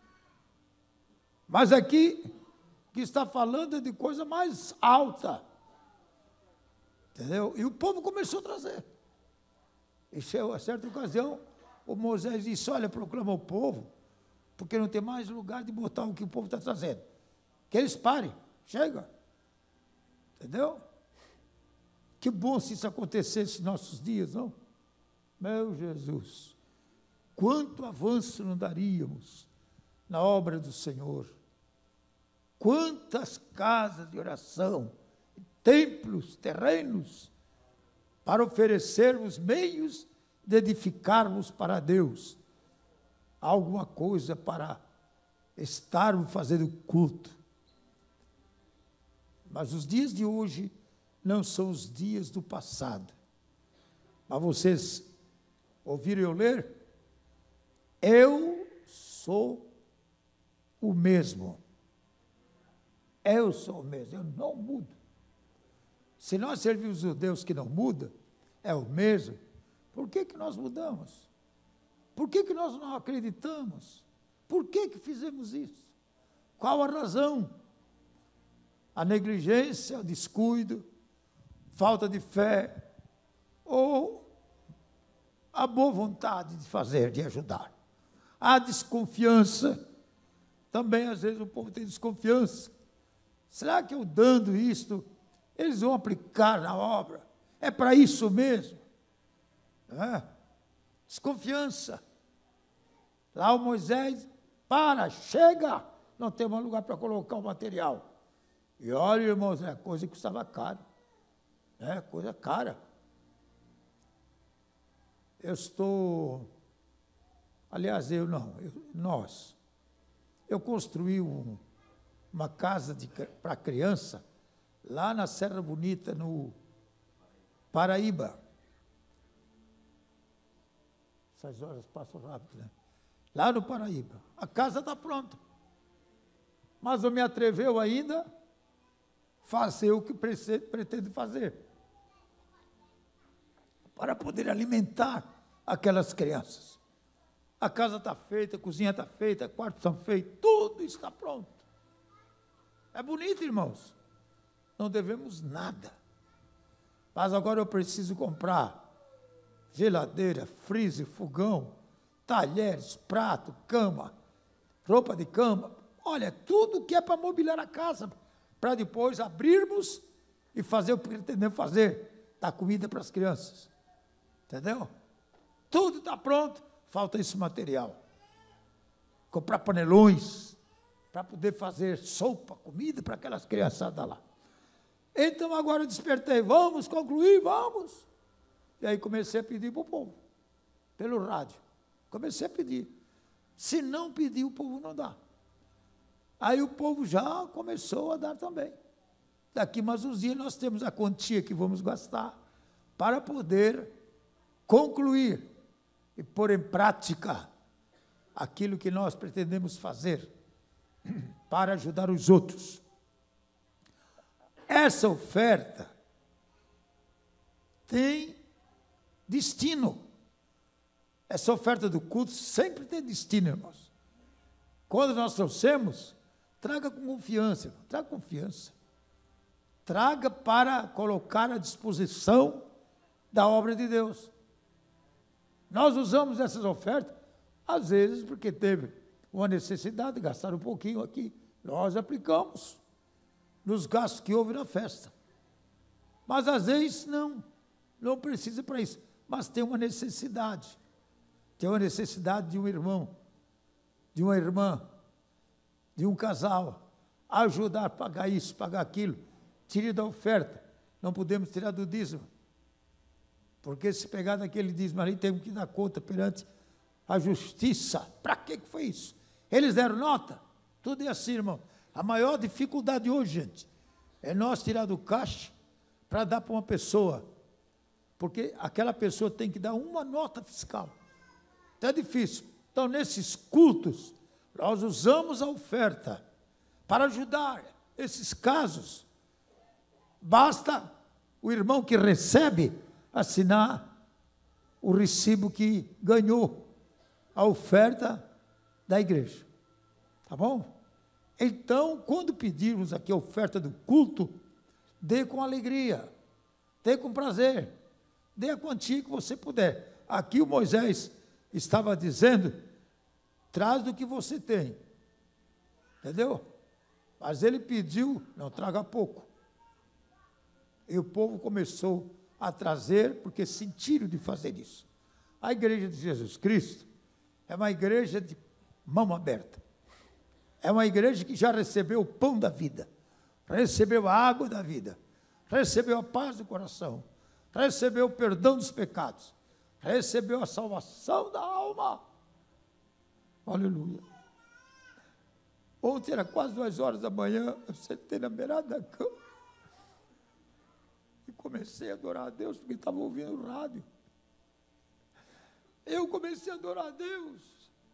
Mas aqui, que está falando de coisa mais alta. Entendeu? E o povo começou a trazer. E a certa ocasião, o Moisés disse, olha, proclama o povo, porque não tem mais lugar de botar o que o povo está trazendo. Que eles parem, chega. Entendeu? Que bom se isso acontecesse em nossos dias, não? Meu Jesus, quanto avanço não daríamos na obra do Senhor. Quantas casas de oração, templos, terrenos, para oferecermos meios de edificarmos para Deus alguma coisa para estarmos fazendo culto. Mas os dias de hoje não são os dias do passado. Mas vocês ouviram eu ler? Eu sou o mesmo. Eu sou o mesmo, eu não mudo. Se nós servimos o Deus que não muda, é o mesmo, por que que nós mudamos? Por que que nós não acreditamos? Por que que fizemos isso? Qual a razão? A negligência, o descuido, falta de fé, ou a boa vontade de fazer, de ajudar. A desconfiança, também às vezes o povo tem desconfiança. Será que eu dando isto, eles vão aplicar na obra? É para isso mesmo? É. Desconfiança. Lá o Moisés, para, chega, não tem mais lugar para colocar o material. E olha, irmãos, é coisa que custava caro. É coisa cara. Eu estou, aliás, eu não, eu, nós, eu construí um, uma casa para criança, lá na Serra Bonita, no Paraíba. Essas horas passam rápido, né? Lá no Paraíba. A casa está pronta. mas não me atreveu ainda a fazer o que pretendo fazer, para poder alimentar aquelas crianças. A casa está feita, a cozinha está feita, quartos estão feitos, tudo está pronto. É bonito, irmãos. Não devemos nada. Mas agora eu preciso comprar geladeira, freezer, fogão, talheres, prato, cama, roupa de cama. Olha, tudo que é para mobiliar a casa, para depois abrirmos e fazer o que pretendemos fazer, dar comida para as crianças. Entendeu? Tudo está pronto, falta esse material. Comprar panelões, para poder fazer sopa, comida para aquelas criançadas lá. Então agora eu despertei, vamos concluir, vamos. E aí comecei a pedir para o povo, pelo rádio. Comecei a pedir. Se não pedir, o povo não dá. Aí o povo já começou a dar também. Daqui mais uns dias nós temos a quantia que vamos gastar para poder concluir e pôr em prática aquilo que nós pretendemos fazer para ajudar os outros. Essa oferta tem destino. Essa oferta do culto sempre tem destino, irmãos. Quando nós trouxemos, traga com confiança, irmão, traga confiança. Traga para colocar à disposição da obra de Deus. Nós usamos essas ofertas, às vezes, porque teve uma necessidade de gastar um pouquinho aqui. Nós aplicamos nos gastos que houve na festa. Mas, às vezes, não. Não precisa para isso. Mas tem uma necessidade. Tem uma necessidade de um irmão, de uma irmã, de um casal, ajudar a pagar isso, pagar aquilo. Tire da oferta. Não podemos tirar do dízimo. Porque se pegar daquele dízimo ali, temos que dar conta perante a justiça. Para que foi isso? Eles deram nota? Tudo é assim, irmão. A maior dificuldade hoje, gente, é nós tirar do caixa para dar para uma pessoa. Porque aquela pessoa tem que dar uma nota fiscal. Então é difícil. Então, nesses cultos, nós usamos a oferta para ajudar esses casos. Basta o irmão que recebe assinar o recibo que ganhou a oferta da igreja. Tá bom? Então, quando pedirmos aqui a oferta do culto, dê com alegria, dê com prazer, dê a quantia que você puder. Aqui o Moisés estava dizendo, traz do que você tem. Entendeu? Mas ele pediu, não, traga pouco. E o povo começou a trazer, porque sentiram de fazer isso. A igreja de Jesus Cristo é uma igreja de mão aberta. É uma igreja que já recebeu o pão da vida, recebeu a água da vida, recebeu a paz do coração, recebeu o perdão dos pecados, recebeu a salvação da alma. Aleluia. Ontem era quase duas horas da manhã, eu sentei na beirada da cama e comecei a adorar a Deus, porque estava ouvindo o rádio. Eu comecei a adorar a Deus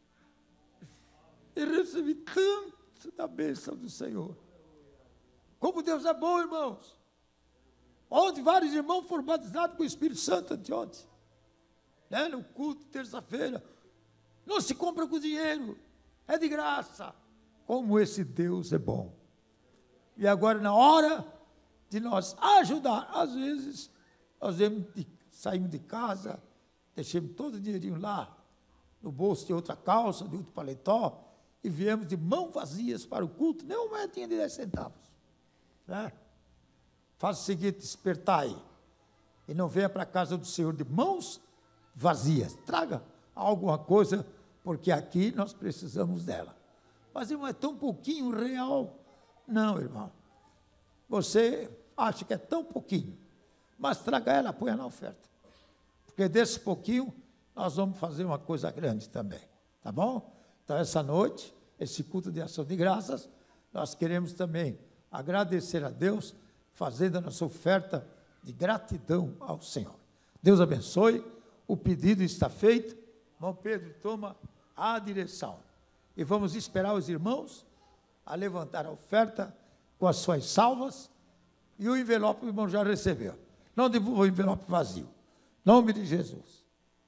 e recebi tanto da bênção do Senhor. Como Deus é bom, irmãos. Ontem vários irmãos foram batizados com o Espírito Santo anteontem. Né? No culto, terça-feira. Não se compra com dinheiro, é de graça. Como esse Deus é bom. E agora, na hora de nós ajudar, às vezes, nós de, saímos de casa, deixamos todo o dinheirinho lá, no bolso de outra calça, de outro paletó, e viemos de mãos vazias para o culto, nem uma moedinha de dez centavos. Né? Faça o seguinte, despertai, e não venha para a casa do Senhor de mãos vazias. Traga alguma coisa, porque aqui nós precisamos dela. Mas, irmão, é tão pouquinho real. Não, irmão. Você acha que é tão pouquinho, mas traga ela, põe na oferta. Porque desse pouquinho, nós vamos fazer uma coisa grande também. Tá bom? Então, essa noite, esse culto de ação de graças, nós queremos também agradecer a Deus, fazendo a nossa oferta de gratidão ao Senhor. Deus abençoe, o pedido está feito. Irmão Pedro, toma a direção. E vamos esperar os irmãos a levantar a oferta com as suas salvas, e o envelope o irmão já recebeu. Não devolva o envelope vazio. Em nome de Jesus.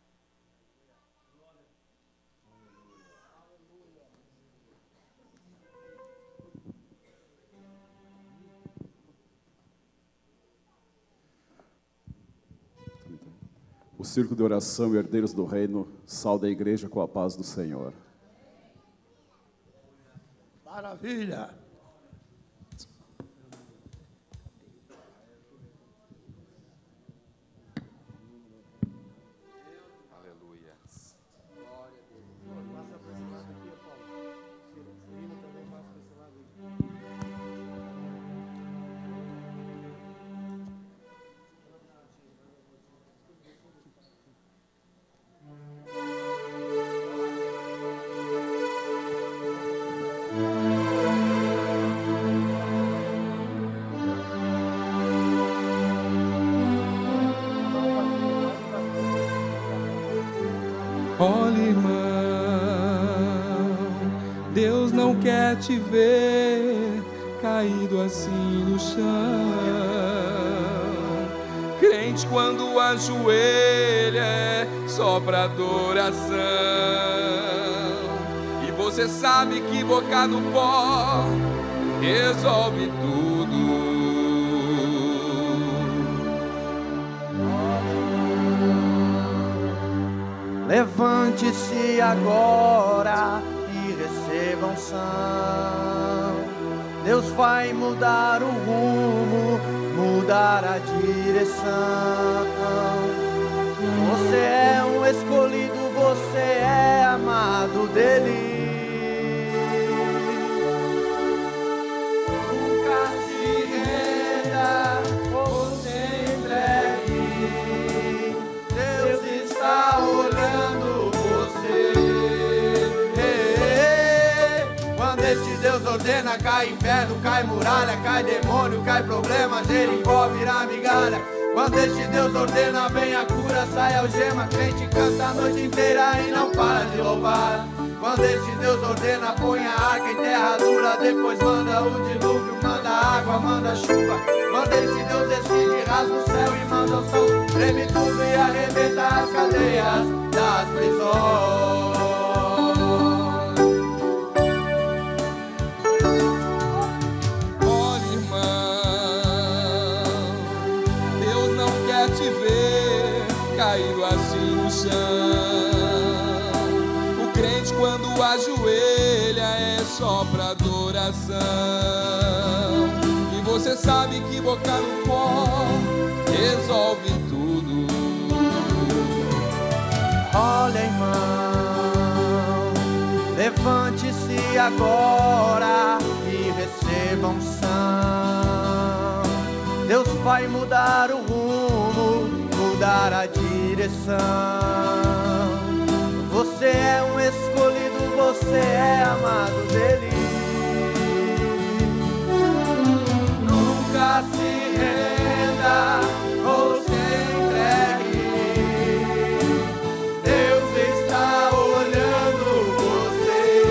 O Círculo de Oração e Herdeiros do Reino sauda a igreja com a paz do Senhor. Maravilha! Aleluia. Olha, irmão, Deus não quer te ver caído assim no chão. Crente, quando ajoelha, é só pra adoração. E você sabe que boca no pó resolve tudo. Levante-se agora e receba unção. Deus vai mudar o rumo, mudar a direção. Você é um escolhido, você é amado dele. Nunca se renda ou se entregue. Deus está olhando você. Quando este Deus ordena, cai inferno, cai muralha, cai demônio, cai problema, Jericó vira migalha. Quando este Deus ordena, vem a cura, sai a algema, crente canta a noite inteira e não para de louvar. Quando este Deus ordena, põe a arca em terra dura, depois manda o dilúvio, manda água, manda chuva. Quando este Deus decide, rasga o céu e manda o som, treme tudo e arrebenta as cadeias das prisões. Olha, irmão, Deus não quer te ver caído assim no chão. O crente, quando ajoelha, é só pra adoração. E você sabe que boca no pó resolve tudo. Olha, irmão, levante-se agora e receba unção. Deus vai mudar o rumo, mudar a direção. Você é um escolhido, você é amado dele. Nunca se renda ou se entregue. Deus está olhando você.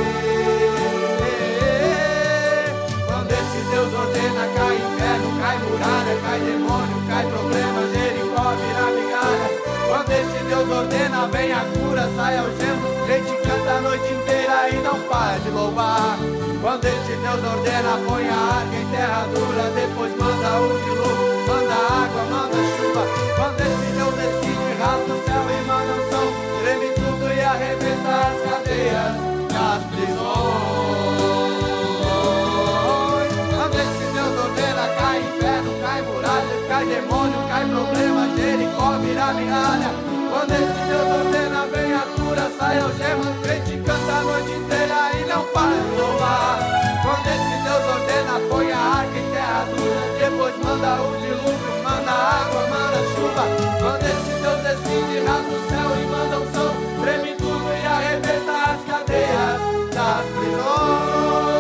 Quando esse Deus ordena, cai inferno, cai muralha, cai demônio, cai problema, Jericó vira migalha. Quando esse Deus ordena, vem a cura, sai algema, crente canta a noite inteira e não para de louvar. Quando esse Deus ordena, põe a arca em terra dura, depois manda o dilúvio, manda água, manda chuva. Quando esse Deus decide, rasga o céu e manda um som, treme tudo e arrebenta as cadeias das prisões. Quando esse Deus ordena, cai inferno, cai muralha, cai demônio, cai problema, Jericó vira migalha. Quando esse Deus ordena, vem a cura, sai algema, crente canta a noite inteira e não para de louvar. Quando esse Deus ordena, põe a arca em terra dura, depois manda o dilúvio, manda água, manda chuva. Quando esse Deus decide, rasga o céu e manda um som, treme tudo e arrebenta as cadeias das prisões.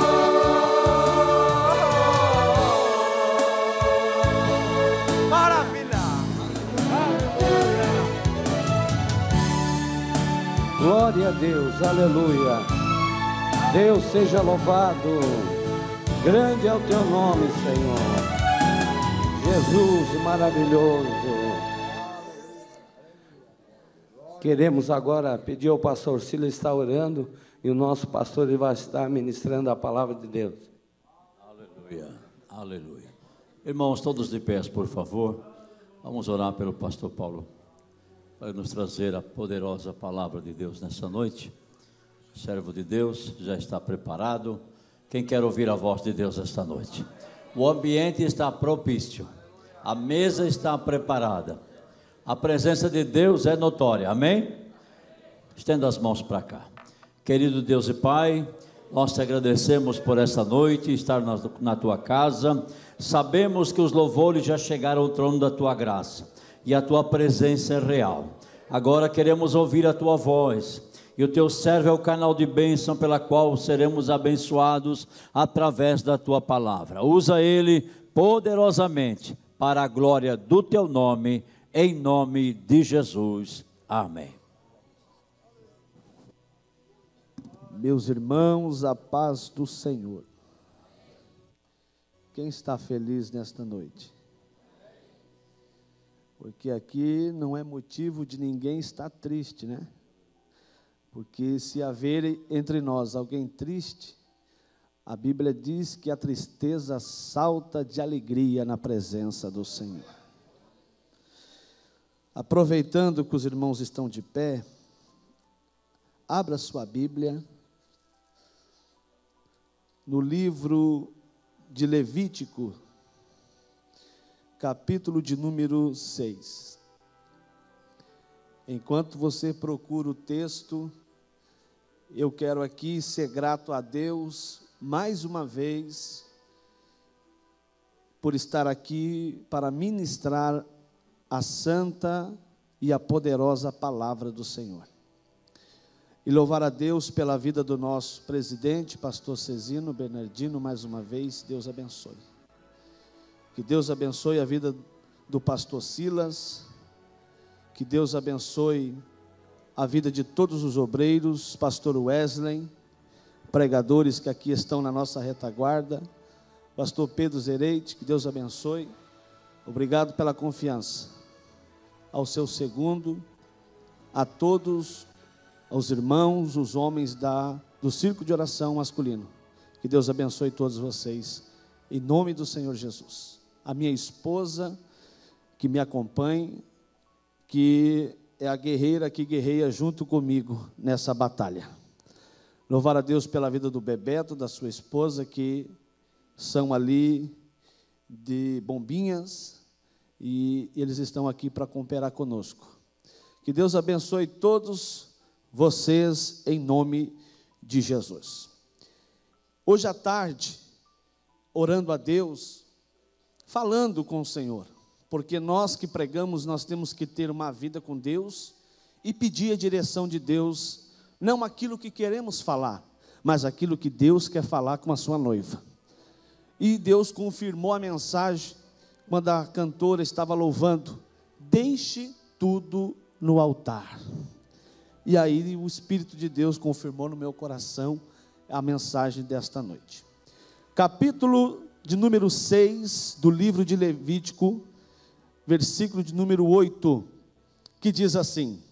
Maravilha! Glória a Deus, aleluia. Deus seja louvado. Grande é o teu nome, Senhor. Jesus maravilhoso. Queremos agora pedir ao pastor Silas estar orando e o nosso pastor ele vai estar ministrando a palavra de Deus. Aleluia, aleluia. Irmãos, todos de pés, por favor. Vamos orar pelo pastor Paulo, para nos trazer a poderosa palavra de Deus nessa noite. O servo de Deus já está preparado. Quem quer ouvir a voz de Deus esta noite? O ambiente está propício, a mesa está preparada, a presença de Deus é notória, amém? Estenda as mãos para cá. Querido Deus e Pai, nós te agradecemos por essa noite, estar na, na tua casa. Sabemos que os louvores já chegaram ao trono da tua graça e a tua presença é real. Agora queremos ouvir a tua voz, e o teu servo é o canal de bênção pela qual seremos abençoados através da tua palavra. Usa ele poderosamente para a glória do teu nome, em nome de Jesus. Amém. Meus irmãos, a paz do Senhor. Quem está feliz nesta noite? Porque aqui não é motivo de ninguém estar triste, né? Porque se haver entre nós alguém triste, a Bíblia diz que a tristeza salta de alegria na presença do Senhor. Aproveitando que os irmãos estão de pé, abra sua Bíblia no livro de Levítico, capítulo de número seis. Enquanto você procura o texto, eu quero aqui ser grato a Deus mais uma vez por estar aqui para ministrar a santa e a poderosa palavra do Senhor. E louvar a Deus pela vida do nosso presidente, pastor Cezino Bernardino, mais uma vez. Deus abençoe. Que Deus abençoe a vida do pastor Silas, que Deus abençoe a vida de todos os obreiros, pastor Wesley, pregadores que aqui estão na nossa retaguarda, pastor Pedro Zereite, que Deus abençoe. Obrigado pela confiança. Ao seu segundo, a todos aos irmãos, os homens da, do círculo de oração masculino. Que Deus abençoe todos vocês, em nome do Senhor Jesus. A minha esposa, que me acompanha, que é a guerreira que guerreia junto comigo nessa batalha. Louvar a Deus pela vida do Bebeto, da sua esposa, que são ali de Bombinhas, e eles estão aqui para cooperar conosco. Que Deus abençoe todos vocês, em nome de Jesus. Hoje à tarde, orando a Deus, falando com o Senhor, porque nós que pregamos, nós temos que ter uma vida com Deus e pedir a direção de Deus, não aquilo que queremos falar, mas aquilo que Deus quer falar com a sua noiva. E Deus confirmou a mensagem quando a cantora estava louvando: deixe tudo no altar. E aí o Espírito de Deus confirmou no meu coração a mensagem desta noite. Capítulo de número seis do livro de Levítico, versículo de número oito, que diz assim: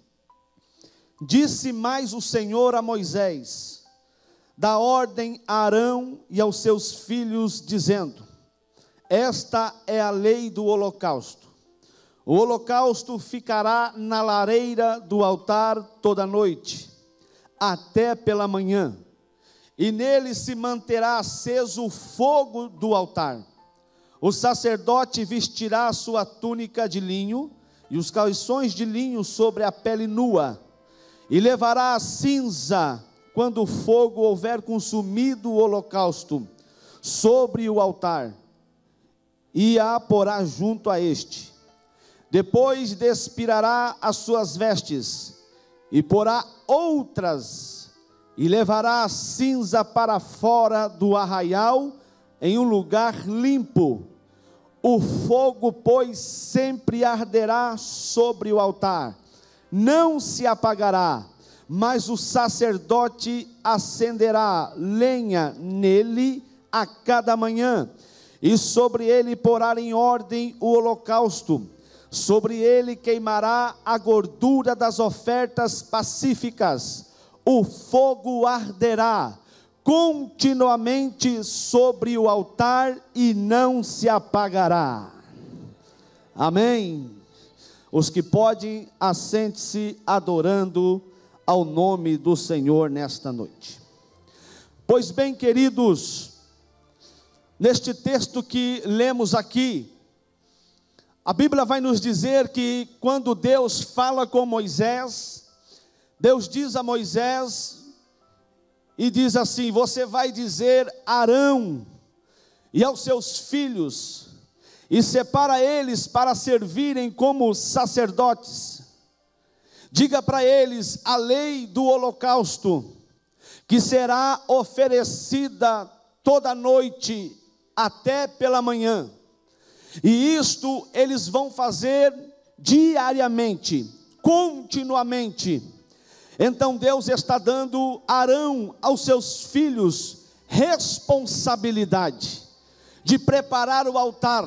disse mais o Senhor a Moisés: dá ordem a Arão e aos seus filhos, dizendo: esta é a lei do holocausto. O holocausto ficará na lareira do altar toda noite, até pela manhã, e nele se manterá aceso o fogo do altar. O sacerdote vestirá a sua túnica de linho e os calções de linho sobre a pele nua, e levará a cinza, quando o fogo houver consumido o holocausto, sobre o altar, e a porá junto a este. Depois despirará as suas vestes, e porá outras, e levará a cinza para fora do arraial, em um lugar limpo. O fogo, pois, sempre arderá sobre o altar, não se apagará, mas o sacerdote acenderá lenha nele a cada manhã, e sobre ele porá em ordem o holocausto. Sobre ele queimará a gordura das ofertas pacíficas. O fogo arderá continuamente sobre o altar e não se apagará. Amém. Os que podem, assente-se adorando ao nome do Senhor nesta noite. Pois bem, queridos, neste texto que lemos aqui, a Bíblia vai nos dizer que quando Deus fala com Moisés, Deus diz a Moisés, e diz assim: você vai dizer a Arão e aos seus filhos, e separa eles para servirem como sacerdotes. Diga para eles a lei do holocausto, que será oferecida toda noite até pela manhã. E isto eles vão fazer diariamente, continuamente. Então Deus está dando a Arão aos seus filhos responsabilidade de preparar o altar,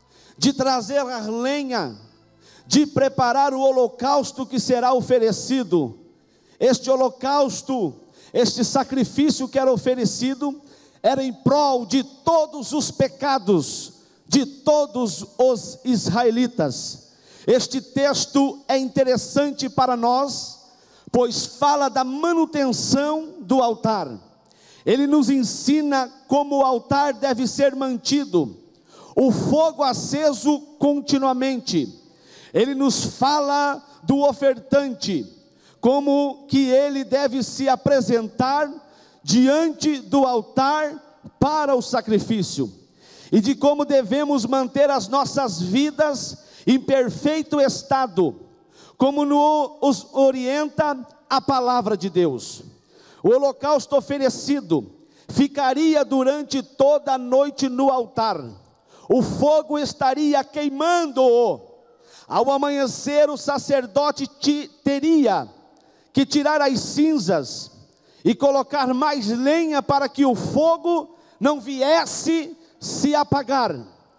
de trazer a lenha, de preparar o holocausto que será oferecido. Este holocausto, este sacrifício que era oferecido, era em prol de todos os pecados de todos os israelitas. Este texto é interessante para nós, pois fala da manutenção do altar. Ele nos ensina como o altar deve ser mantido, o fogo aceso continuamente. Ele nos fala do ofertante, como que ele deve se apresentar diante do altar para o sacrifício, e de como devemos manter as nossas vidas em perfeito estado, como nos orienta a palavra de Deus. O holocausto oferecido ficaria durante toda a noite no altar, o fogo estaria queimando-o. Ao amanhecer, o sacerdote teria que tirar as cinzas e colocar mais lenha para que o fogo não viesse se apagar.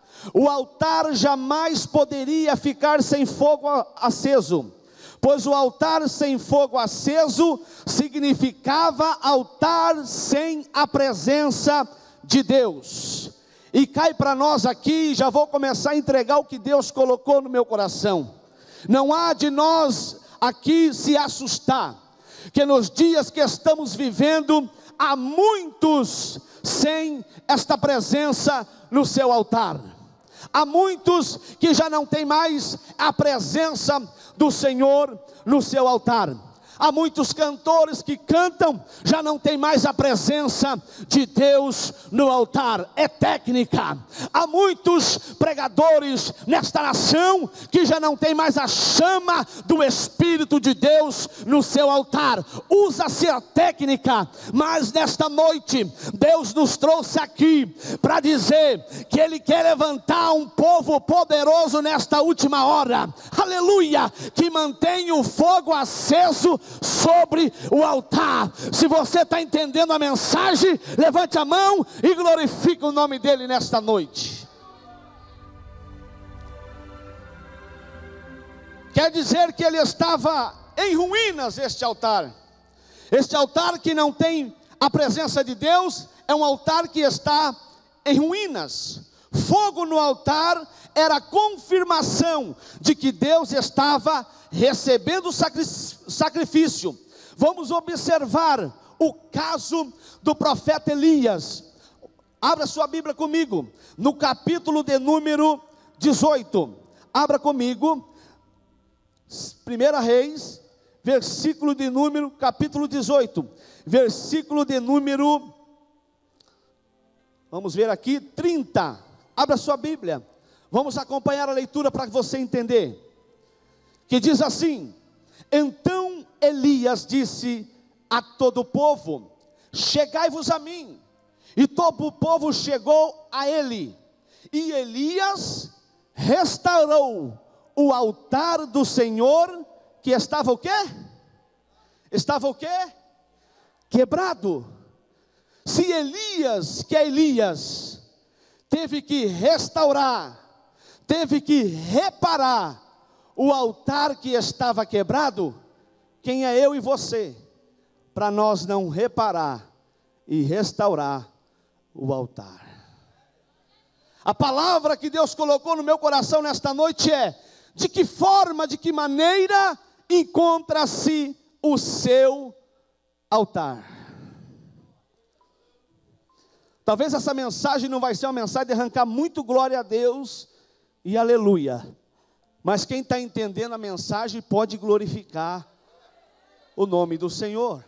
O altar jamais poderia ficar sem fogo aceso, pois o altar sem fogo aceso significava altar sem a presença de Deus. E cai para nós aqui, já vou começar a entregar o que Deus colocou no meu coração. Não há de nós aqui se assustar, que nos dias que estamos vivendo, há muitos sem esta presença no seu altar. Há muitos que já não tem mais a presença do Senhor no seu altar. Há muitos cantores que cantam, já não tem mais a presença de Deus no altar, é técnica. Há muitos pregadores nesta nação, que já não tem mais a chama do Espírito de Deus no seu altar. Usa-se a técnica, mas nesta noite, Deus nos trouxe aqui, para dizer, que Ele quer levantar um povo poderoso nesta última hora, aleluia, que mantém o fogo aceso sobre o altar. Se você está entendendo a mensagem, levante a mão e glorifique o nome dele nesta noite. Quer dizer que ele estava em ruínas, este altar. Este altar que não tem a presença de Deus, é um altar que está em ruínas. Fogo no altar era a confirmação de que Deus estava recebendo sacrifício. Vamos observar o caso do profeta Elias. Abra sua Bíblia comigo, no capítulo de número dezoito. Abra comigo, primeira Reis, versículo de número, capítulo dezoito, versículo de número, vamos ver aqui, trinta. Abra sua Bíblia, vamos acompanhar a leitura para você entender. Que diz assim: então Elias disse a todo o povo: chegai-vos a mim. E todo o povo chegou a ele, e Elias restaurou o altar do Senhor, que estava o quê? Estava o quê? Quebrado. Se Elias, que é Elias, teve que restaurar, teve que reparar o altar que estava quebrado, quem é eu e você, para nós não reparar e restaurar o altar? A palavra que Deus colocou no meu coração nesta noite é: de que forma, de que maneira encontra-se o seu altar? Talvez essa mensagem não vai ser uma mensagem de arrancar muito glória a Deus e aleluia, mas quem está entendendo a mensagem pode glorificar o nome do Senhor.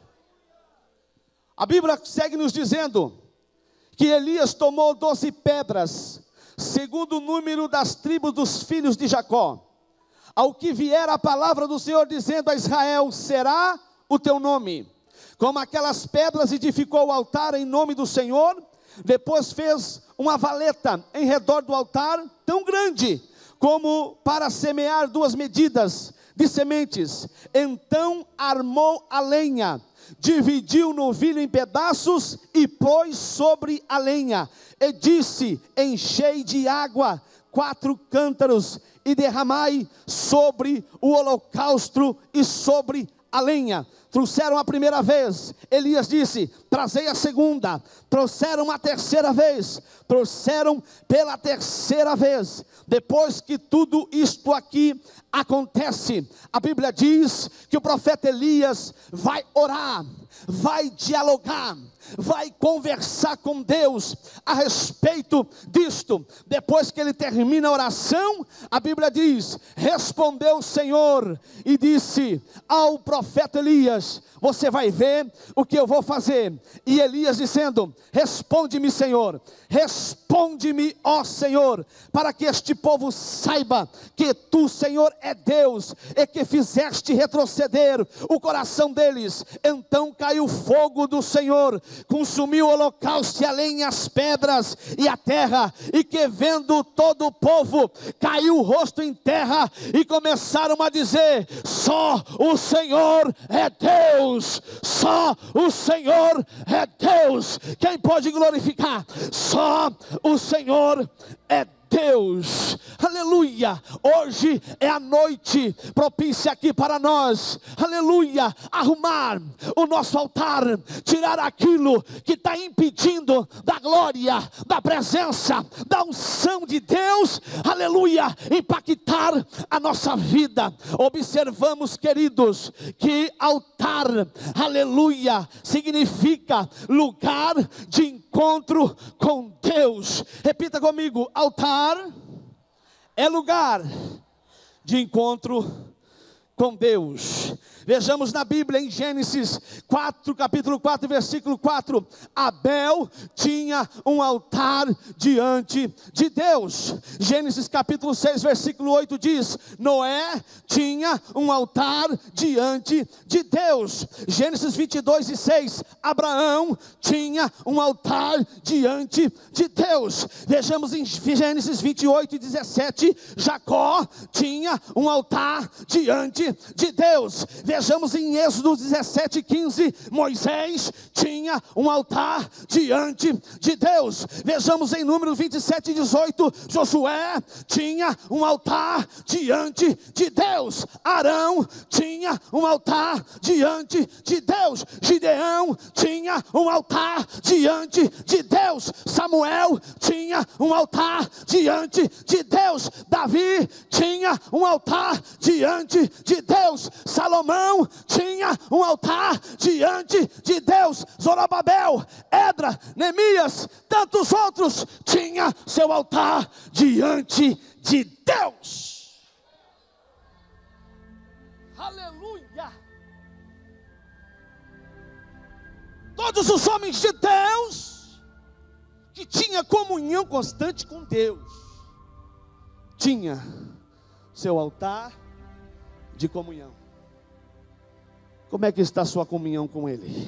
A Bíblia segue nos dizendo que Elias tomou doze pedras, segundo o número das tribos dos filhos de Jacó, ao que vier a palavra do Senhor dizendo a Israel: será o teu nome. Como aquelas pedras edificou o altar em nome do Senhor, depois fez uma valeta em redor do altar, tão grande como para semear duas medidas de sementes. Então armou a lenha, dividiu o novilho em pedaços e pôs sobre a lenha, e disse: enchei de água quatro cântaros e derramai sobre o holocausto e sobre a lenha. Trouxeram a primeira vez, Elias disse: trazei a segunda. Trouxeram a terceira vez, trouxeram pela terceira vez. Depois que tudo isto aqui acontece, a Bíblia diz que o profeta Elias vai orar, vai dialogar, vai conversar com Deus a respeito disto. Depois que ele termina a oração, a Bíblia diz: respondeu o Senhor e disse ao profeta Elias: você vai ver o que eu vou fazer. E Elias dizendo: responde-me, Senhor, responde-me, ó Senhor, para que este povo saiba que tu, Senhor, é Deus, e que fizeste retroceder o coração deles. Então caiu fogo do Senhor, consumiu o holocausto e a lenha, as pedras e a terra, e que vendo todo o povo, caiu o rosto em terra, e começaram a dizer: só o Senhor é Deus, só o Senhor é Deus. Quem pode glorificar? Só o Senhor é Deus. Deus, aleluia. Hoje é a noite propícia aqui para nós, aleluia, arrumar o nosso altar, tirar aquilo que está impedindo da glória, da presença, da unção de Deus, aleluia, impactar a nossa vida. Observamos, queridos, que altar, aleluia, significa lugar de encontro com Deus. Repita comigo: altar é lugar de encontro com Deus. Vejamos na Bíblia, em Gênesis quatro, capítulo quatro, versículo quatro. Abel tinha um altar diante de Deus. Gênesis capítulo seis, versículo oito diz: Noé tinha um altar diante de Deus. Gênesis vinte e dois e seis, Abraão tinha um altar diante de Deus. Vejamos em Gênesis vinte e oito e dezessete, Jacó tinha um altar diante de Deus. Vejamos em Êxodo dezessete e quinze, Moisés tinha um altar diante de Deus. Vejamos em Números vinte e sete e dezoito, Josué tinha um altar diante de Deus. Arão tinha um altar diante de Deus. Gideão tinha um altar diante de Deus. Samuel tinha um altar diante de Deus. Davi tinha um altar diante de Deus. Salomão tinha um altar diante de Deus. Zorobabel, Edra, Neemias, tantos outros tinha seu altar diante de Deus. Aleluia! Todos os homens de Deus que tinha comunhão constante com Deus tinha seu altar de comunhão. Como é que está a sua comunhão com Ele?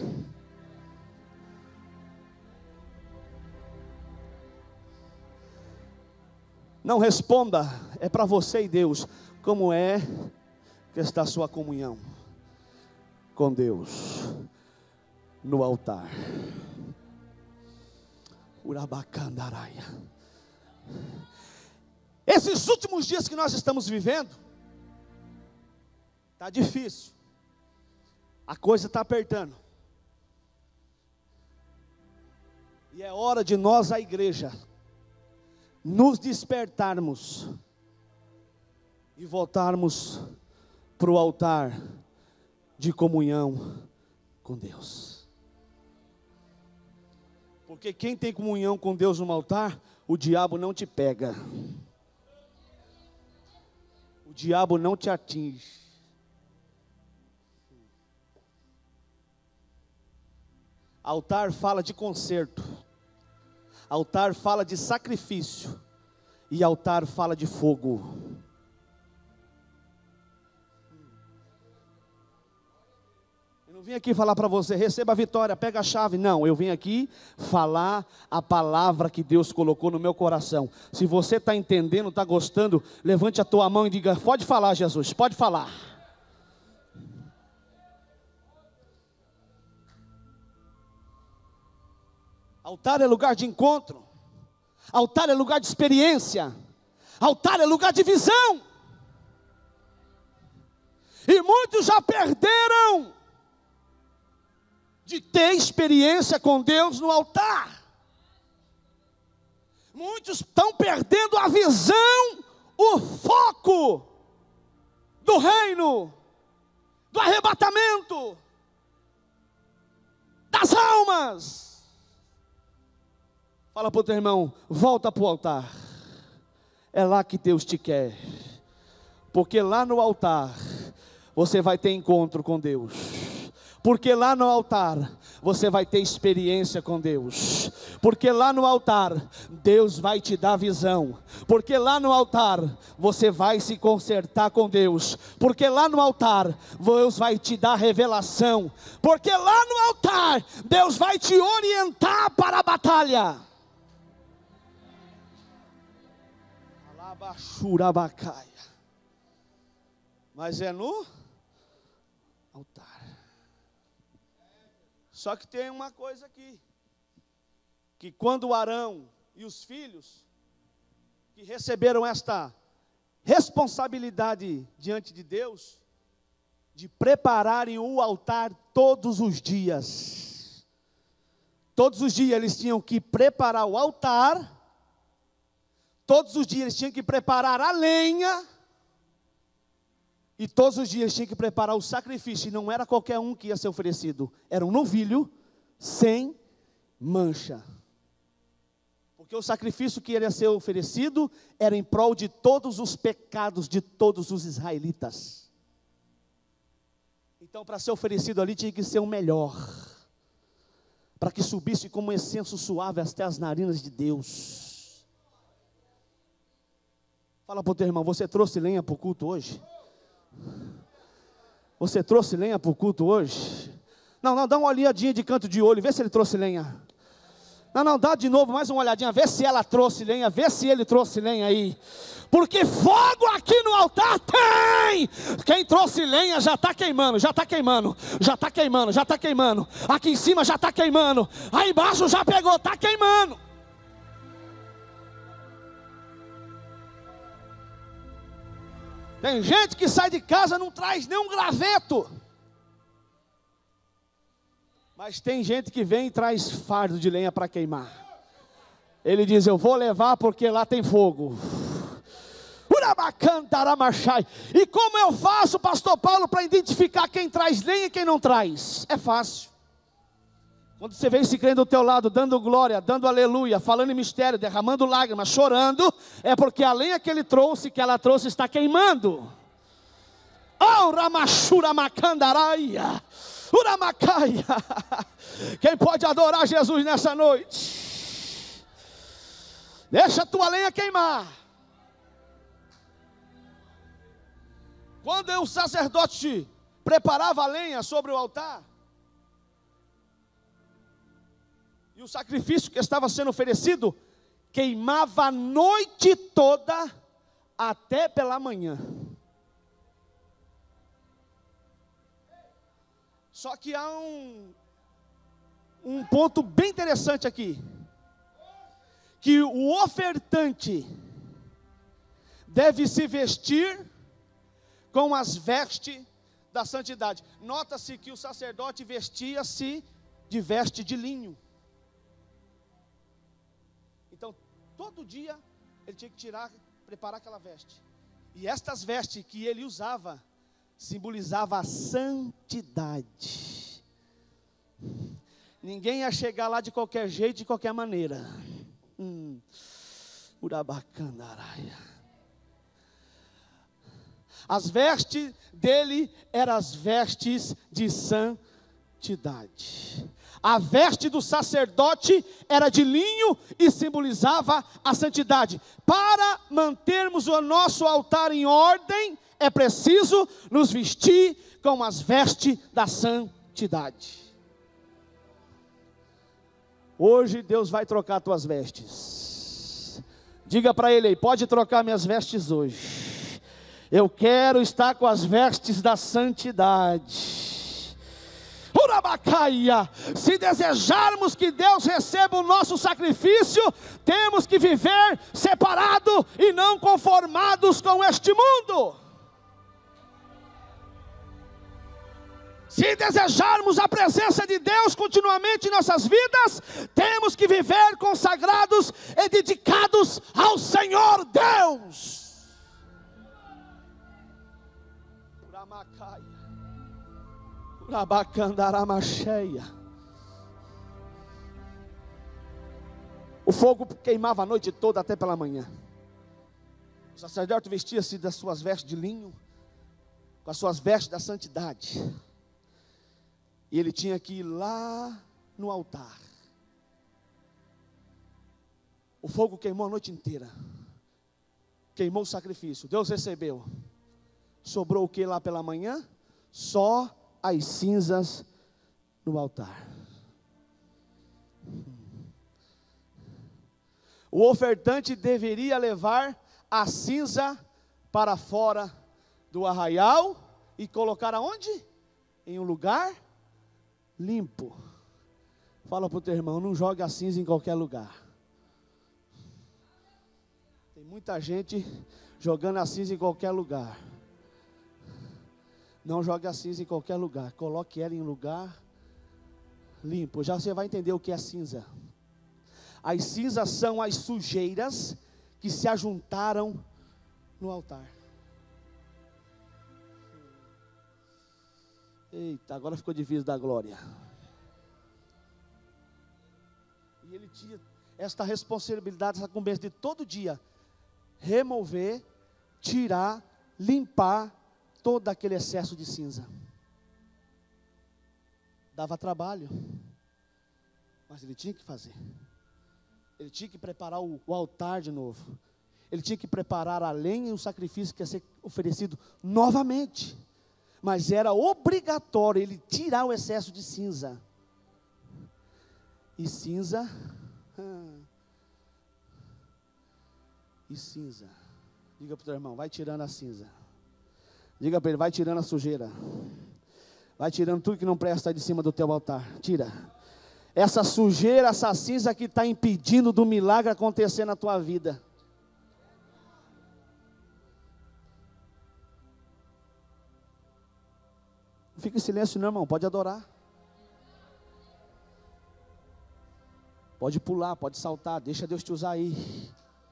Não responda, é para você e Deus. Como é que está a sua comunhão com Deus no altar? Urabacandaraia. Esses últimos dias que nós estamos vivendo, está difícil, a coisa está apertando, e é hora de nós, a igreja, nos despertarmos e voltarmos para o altar de comunhão com Deus. Porque quem tem comunhão com Deus no altar, o diabo não te pega, o diabo não te atinge. Altar fala de conserto, altar fala de sacrifício, e altar fala de fogo. Eu não vim aqui falar para você, receba a vitória, pega a chave. Não, eu vim aqui falar a palavra que Deus colocou no meu coração. Se você está entendendo, está gostando, levante a tua mão e diga: pode falar, Jesus, pode falar. Altar é lugar de encontro, altar é lugar de experiência, altar é lugar de visão. E muitos já perderam de ter experiência com Deus no altar. Muitos estão perdendo a visão, o foco do reino, do arrebatamento, das almas. Fala para o teu irmão: volta para o altar. É lá que Deus te quer. Porque lá no altar você vai ter encontro com Deus. Porque lá no altar você vai ter experiência com Deus. Porque lá no altar Deus vai te dar visão. Porque lá no altar você vai se consertar com Deus. Porque lá no altar Deus vai te dar revelação. Porque lá no altar Deus vai te orientar para a batalha. Alabachurabacaia. Mas é no altar. Só que tem uma coisa aqui, que quando Arão e os filhos que receberam esta responsabilidade diante de Deus, de prepararem o altar todos os dias, todos os dias eles tinham que preparar o altar, todos os dias eles tinham que preparar a lenha, e todos os dias tinha que preparar o sacrifício. E não era qualquer um que ia ser oferecido. Era um novilho sem mancha. Porque o sacrifício que ia ser oferecido era em prol de todos os pecados de todos os israelitas. Então, para ser oferecido ali, tinha que ser o melhor. Para que subisse como um incenso suave até as narinas de Deus. Fala para o teu irmão: você trouxe lenha para o culto hoje? Você trouxe lenha para o culto hoje? Não, não, dá uma olhadinha de canto de olho, vê se ele trouxe lenha. Não, não, dá de novo mais uma olhadinha, vê se ela trouxe lenha, vê se ele trouxe lenha aí. Porque fogo aqui no altar tem. Quem trouxe lenha já está queimando, já está queimando, já está queimando, já está queimando. Aqui em cima já está queimando, aí embaixo já pegou, está queimando. Tem gente que sai de casa e não traz nem um graveto. Mas tem gente que vem e traz fardo de lenha para queimar. Ele diz: eu vou levar porque lá tem fogo. E como eu faço, pastor Paulo, para identificar quem traz lenha e quem não traz? É fácil. Quando você vem se crendo do teu lado, dando glória, dando aleluia, falando em mistério, derramando lágrimas, chorando, é porque a lenha que ele trouxe, que ela trouxe, está queimando. Oh, Ramachura Macandaraia, Uramacaia. Quem pode adorar Jesus nessa noite? Deixa a tua lenha queimar. Quando o sacerdote preparava a lenha sobre o altar, e o sacrifício que estava sendo oferecido queimava a noite toda até pela manhã. Só que há um, um ponto bem interessante aqui. que o ofertante deve se vestir com as vestes da santidade. Nota-se que o sacerdote vestia-se de veste de linho. Então, todo dia ele tinha que tirar, preparar aquela veste. E estas vestes que ele usava simbolizava a santidade. Ninguém ia chegar lá de qualquer jeito, de qualquer maneira. Hum. Urabacandaraia. As vestes dele eram as vestes de santidade. A veste do sacerdote era de linho e simbolizava a santidade. Para mantermos o nosso altar em ordem, é preciso nos vestir com as vestes da santidade. Hoje Deus vai trocar tuas vestes. Diga para ele aí, pode trocar minhas vestes hoje. Eu quero estar com as vestes da santidade. Urabacaia. Se desejarmos que Deus receba o nosso sacrifício, temos que viver separado e não conformados com este mundo. Se desejarmos a presença de Deus continuamente em nossas vidas, temos que viver consagrados e dedicados ao Senhor Deus. Uramacaia. Urabacandaramacheia. O fogo queimava a noite toda até pela manhã. O sacerdote vestia-se das suas vestes de linho, com as suas vestes da santidade. E ele tinha que ir lá no altar. O fogo queimou a noite inteira. Queimou o sacrifício. Deus recebeu. Sobrou o que lá pela manhã? Só as cinzas no altar. O ofertante deveria levar a cinza para fora do arraial e colocar aonde? Em um lugar limpo. Fala para o teu irmão, não joga a cinza em qualquer lugar. Tem muita gente jogando a cinza em qualquer lugar. Não jogue a cinza em qualquer lugar. Coloque ela em um lugar limpo. Já você vai entender o que é cinza. As cinzas são as sujeiras que se ajuntaram no altar. Eita, agora ficou difícil da glória. E ele tinha esta responsabilidade, essa incumbência de todo dia remover, tirar, limpar todo aquele excesso de cinza. Dava trabalho, mas ele tinha que fazer. Ele tinha que preparar o, o altar de novo. Ele tinha que preparar a lenha e o sacrifício que ia ser oferecido novamente. Mas era obrigatório ele tirar o excesso de cinza. E cinza. E cinza. Diga para o teu irmão, vai tirando a cinza. Diga para ele, vai tirando a sujeira. Vai tirando tudo que não presta de cima do teu altar. Tira. Essa sujeira, essa cinza que está impedindo do milagre acontecer na tua vida. Não fica em silêncio não, irmão. Pode adorar. Pode pular, pode saltar. Deixa Deus te usar aí.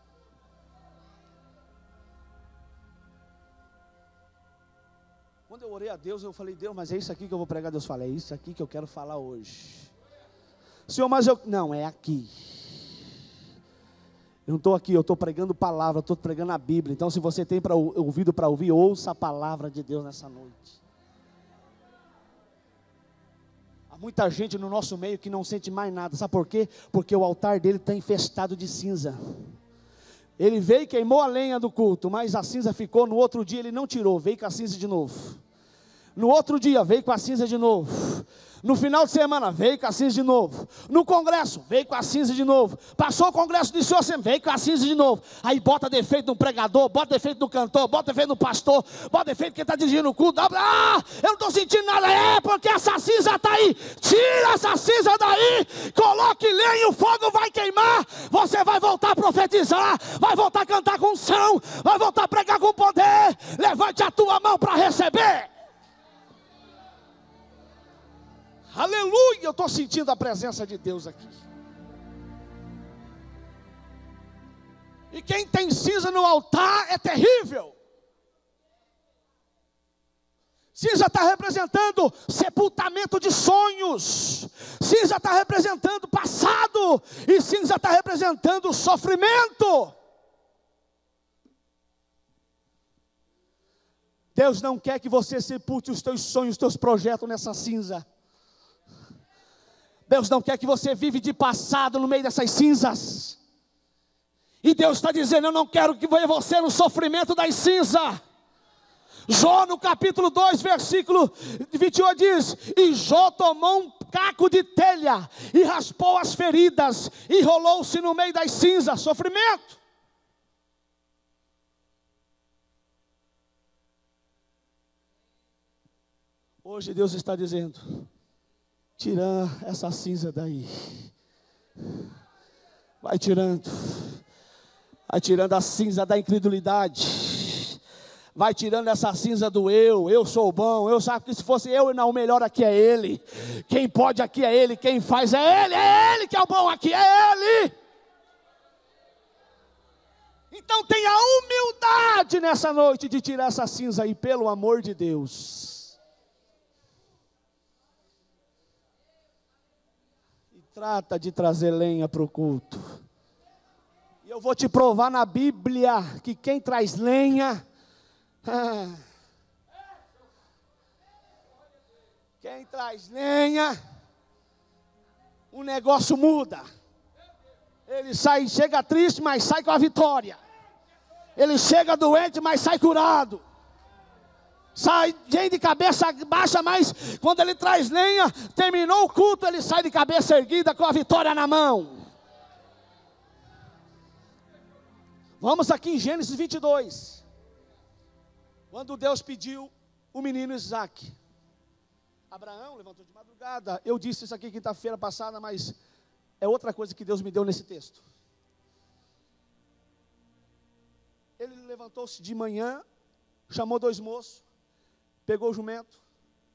Quando eu orei a Deus, eu falei, Deus, mas é isso aqui que eu vou pregar. Deus falou, é isso aqui que eu quero falar hoje. Senhor, mas eu... Não, é aqui. Eu não estou aqui, eu estou pregando palavra, eu estou pregando a Bíblia. Então, se você tem pra, ouvido para ouvir, ouça a palavra de Deus nessa noite. Há muita gente no nosso meio que não sente mais nada. Sabe por quê? Porque o altar dele está infestado de cinza. Ele veio e queimou a lenha do culto, mas a cinza ficou. No outro dia ele não tirou, veio com a cinza de novo. No outro dia veio com a cinza de novo. No final de semana veio com a cinza de novo. No congresso veio com a cinza de novo. Passou o congresso de senhor, veio com a cinza de novo. Aí bota defeito no pregador, bota defeito no cantor, bota defeito no pastor, bota defeito quem está dirigindo o culto. Ah, eu não estou sentindo nada. É porque essa cinza está aí. Tira essa cinza daí, coloque lenha e o fogo vai queimar. Você vai voltar profetizar, vai voltar a cantar com unção, vai voltar a pregar com poder. Levante a tua mão para receber. Aleluia, eu estou sentindo a presença de Deus aqui. E quem tem cinza no altar é terrível. Cinza está representando sepultamento de sonhos. Cinza está representando passado. E cinza está representando sofrimento. Deus não quer que você sepulte os teus sonhos, os teus projetos nessa cinza. Deus não quer que você vive de passado no meio dessas cinzas. E Deus está dizendo, eu não quero que você no sofrimento das cinzas. Jó no capítulo dois, versículo vinte e oito diz, e Jó tomou um caco de telha, e raspou as feridas, e rolou-se no meio das cinzas, sofrimento. Hoje Deus está dizendo, tira essa cinza daí, vai tirando, vai tirando a cinza da incredulidade, vai tirando essa cinza do eu, eu sou bom, eu sabe que se fosse eu, não, o melhor aqui é Ele, quem pode aqui é Ele, quem faz é Ele, é Ele que é o bom aqui, é Ele. Então tenha humildade nessa noite de tirar essa cinza aí, pelo amor de Deus. Trata de trazer lenha para o culto. E eu vou te provar na Bíblia que quem traz lenha, ah, quem traz lenha, o negócio muda. Ele sai, chega triste, mas sai com a vitória. Ele chega doente, mas sai curado. Sai de cabeça baixa, mas quando ele traz lenha, terminou o culto, ele sai de cabeça erguida com a vitória na mão. Vamos aqui em Gênesis vinte e dois. Quando Deus pediu o menino Isaac. Abraão levantou de madrugada. Eu disse isso aqui quinta-feira passada, mas é outra coisa que Deus me deu nesse texto. Ele levantou-se de manhã, chamou dois moços, pegou o jumento,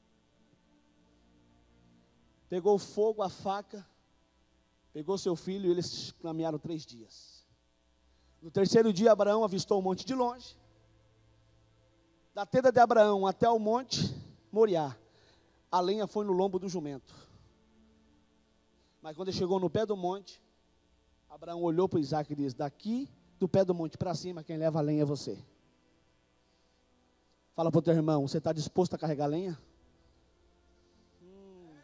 pegou o fogo, a faca, pegou seu filho e eles caminharam três dias. No terceiro dia, Abraão avistou o monte de longe. Da tenda de Abraão até o monte Moriá, a lenha foi no lombo do jumento. Mas quando ele chegou no pé do monte, Abraão olhou para Isaac e disse, daqui do pé do monte para cima, quem leva a lenha é você. Fala para o teu irmão, você está disposto a carregar lenha? Hum.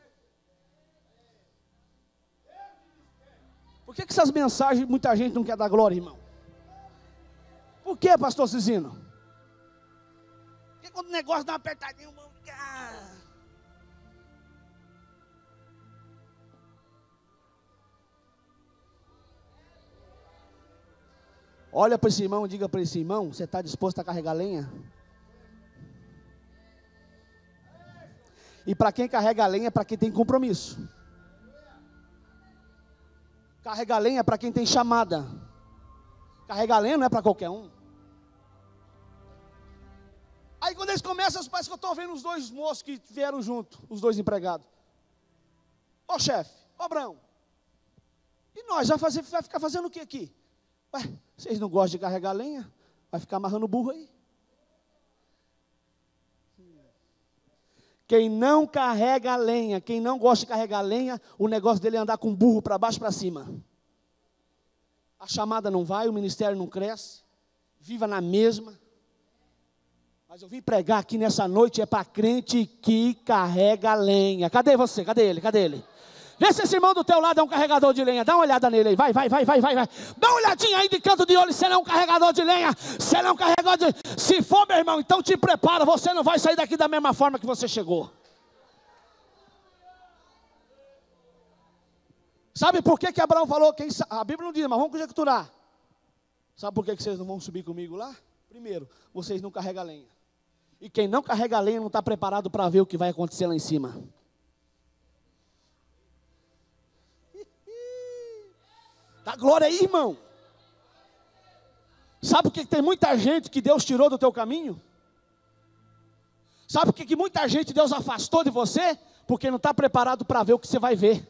Por que, que essas mensagens muita gente não quer dar glória, irmão? Por que, pastor Cizino? Porque quando o negócio dá uma apertadinha, vamos ficar... Olha para esse irmão e diga para esse irmão, você está disposto a carregar lenha? E para quem carrega lenha é para quem tem compromisso. Carregar lenha é para quem tem chamada. Carregar lenha não é para qualquer um. Aí quando eles começam, parece que eu estou vendo os dois moços que vieram junto, os dois empregados. Ô chefe, ô Abraão, e nós vai, fazer, vai ficar fazendo o que aqui? Ué, vocês não gostam de carregar lenha? Vai ficar amarrando burro aí. Quem não carrega lenha, quem não gosta de carregar lenha, o negócio dele é andar com burro para baixo e para cima. A chamada não vai, o ministério não cresce, viva na mesma. Mas eu vim pregar aqui nessa noite, é para crente que carrega lenha. Cadê você? Cadê ele? Cadê ele? Vê se esse irmão do teu lado é um carregador de lenha. Dá uma olhada nele aí. Vai, vai, vai, vai, vai, vai. Dá uma olhadinha aí de canto de olho. Se ele é um carregador de lenha. Se ele é um carregador de... Se for, meu irmão, então te prepara. Você não vai sair daqui da mesma forma que você chegou. Sabe por que que Abraão falou? Quem... A Bíblia não diz, mas vamos conjecturar. Sabe por que que vocês não vão subir comigo lá? Primeiro, vocês não carregam lenha. E quem não carrega lenha não está preparado para ver o que vai acontecer lá em cima. Dá glória aí, irmão. Sabe por que tem muita gente que Deus tirou do teu caminho? Sabe por que muita gente Deus afastou de você? Porque não está preparado para ver o que você vai ver.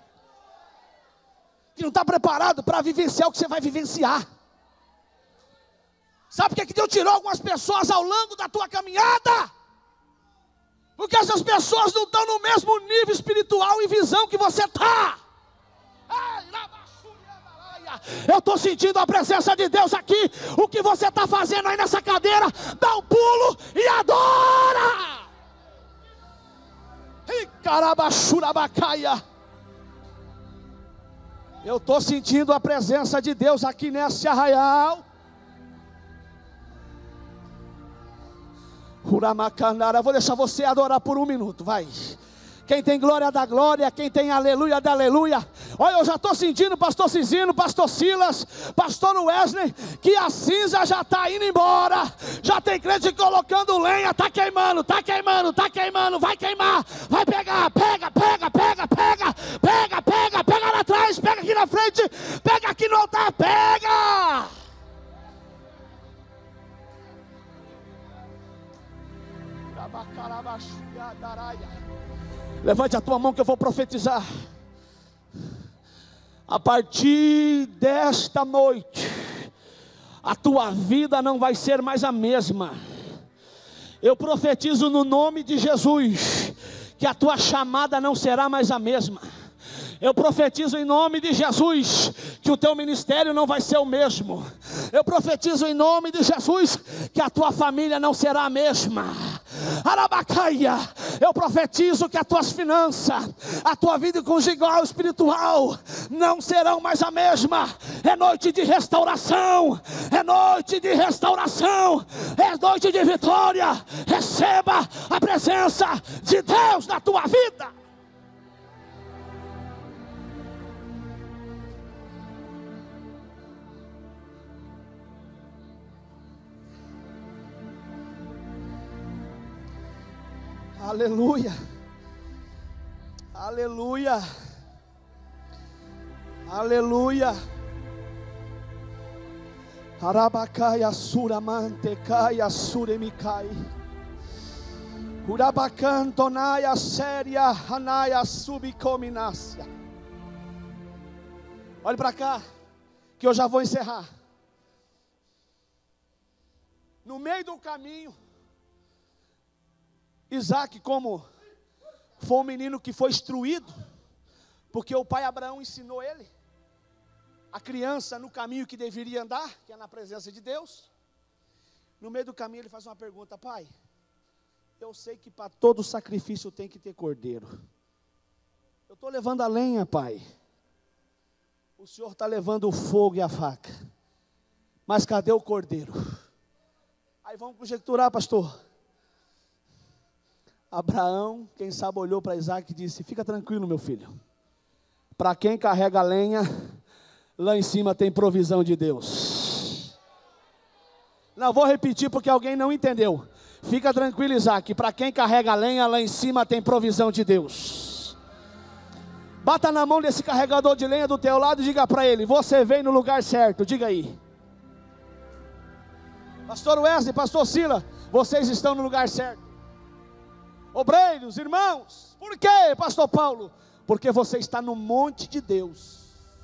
Que não está preparado para vivenciar o que você vai vivenciar. Sabe por que Deus tirou algumas pessoas ao longo da tua caminhada? Porque essas pessoas não estão no mesmo nível espiritual e visão que você está. Eu estou sentindo a presença de Deus aqui. O que você está fazendo aí nessa cadeira? Dá um pulo e adora. E carabachurabacaia. Eu estou sentindo a presença de Deus aqui nesse arraial. Uramacanara, vou deixar você adorar por um minuto, vai. Quem tem glória dá glória, quem tem aleluia dá aleluia. Olha, eu já estou sentindo, pastor Cizino, pastor Silas, pastor Wesley, que a cinza já está indo embora. Já tem crente colocando lenha, está queimando, está queimando, está queimando, vai queimar, vai pegar, pega, pega, pega, pega, pega, pega, pega lá atrás, pega aqui na frente, pega aqui no altar, pega. Levante a tua mão que eu vou profetizar. A partir desta noite, a tua vida não vai ser mais a mesma. Eu profetizo no nome de Jesus, que a tua chamada não será mais a mesma. Eu profetizo em nome de Jesus, que o teu ministério não vai ser o mesmo. Eu profetizo em nome de Jesus, que a tua família não será a mesma. Arabacaia, eu profetizo que as tuas finanças, a tua vida conjugal espiritual não serão mais a mesma. É noite de restauração, é noite de restauração, é noite de vitória. Receba a presença de Deus na tua vida. Aleluia, aleluia, aleluia. Arabacaia suramantecaia suremicai. Urabacantonaia séria anaia subicominácia. Olhe para cá, que eu já vou encerrar. No meio do caminho, Isaac, como foi um menino que foi instruído, porque o pai Abraão ensinou ele, a criança no caminho que deveria andar, que é na presença de Deus. No meio do caminho ele faz uma pergunta: pai, eu sei que para todo sacrifício tem que ter cordeiro. Eu estou levando a lenha, pai. O senhor está levando o fogo e a faca. Mas cadê o cordeiro? Aí vamos conjecturar, pastor. Abraão, quem sabe, olhou para Isaac e disse: fica tranquilo, meu filho. Para quem carrega a lenha, lá em cima tem provisão de Deus. Não, vou repetir porque alguém não entendeu. Fica tranquilo, Isaac. Para quem carrega a lenha, lá em cima tem provisão de Deus. Bata na mão desse carregador de lenha do teu lado e diga para ele: você veio no lugar certo. Diga aí. Pastor Wesley, pastor Sila, vocês estão no lugar certo. Obreiros, irmãos, por quê, pastor Paulo? Porque você está no monte de Deus.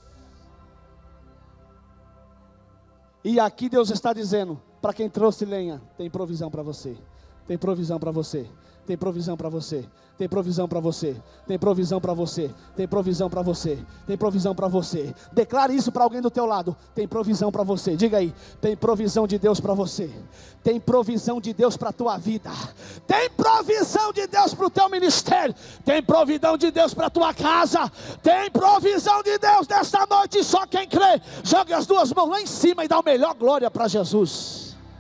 E aqui Deus está dizendo: para quem trouxe lenha, tem provisão para você. Tem provisão para você. Tem provisão para você. Tem provisão para você. Tem provisão para você. Tem provisão para você. Tem provisão para você. Declare isso para alguém do teu lado. Tem provisão para você. Diga aí: tem provisão de Deus para você. Tem provisão de Deus para a tua vida. Tem provisão de Deus para o teu ministério. Tem provisão de Deus para a tua casa. Tem provisão de Deus nesta noite. Só quem crê, jogue as duas mãos lá em cima e dá a melhor glória para Jesus.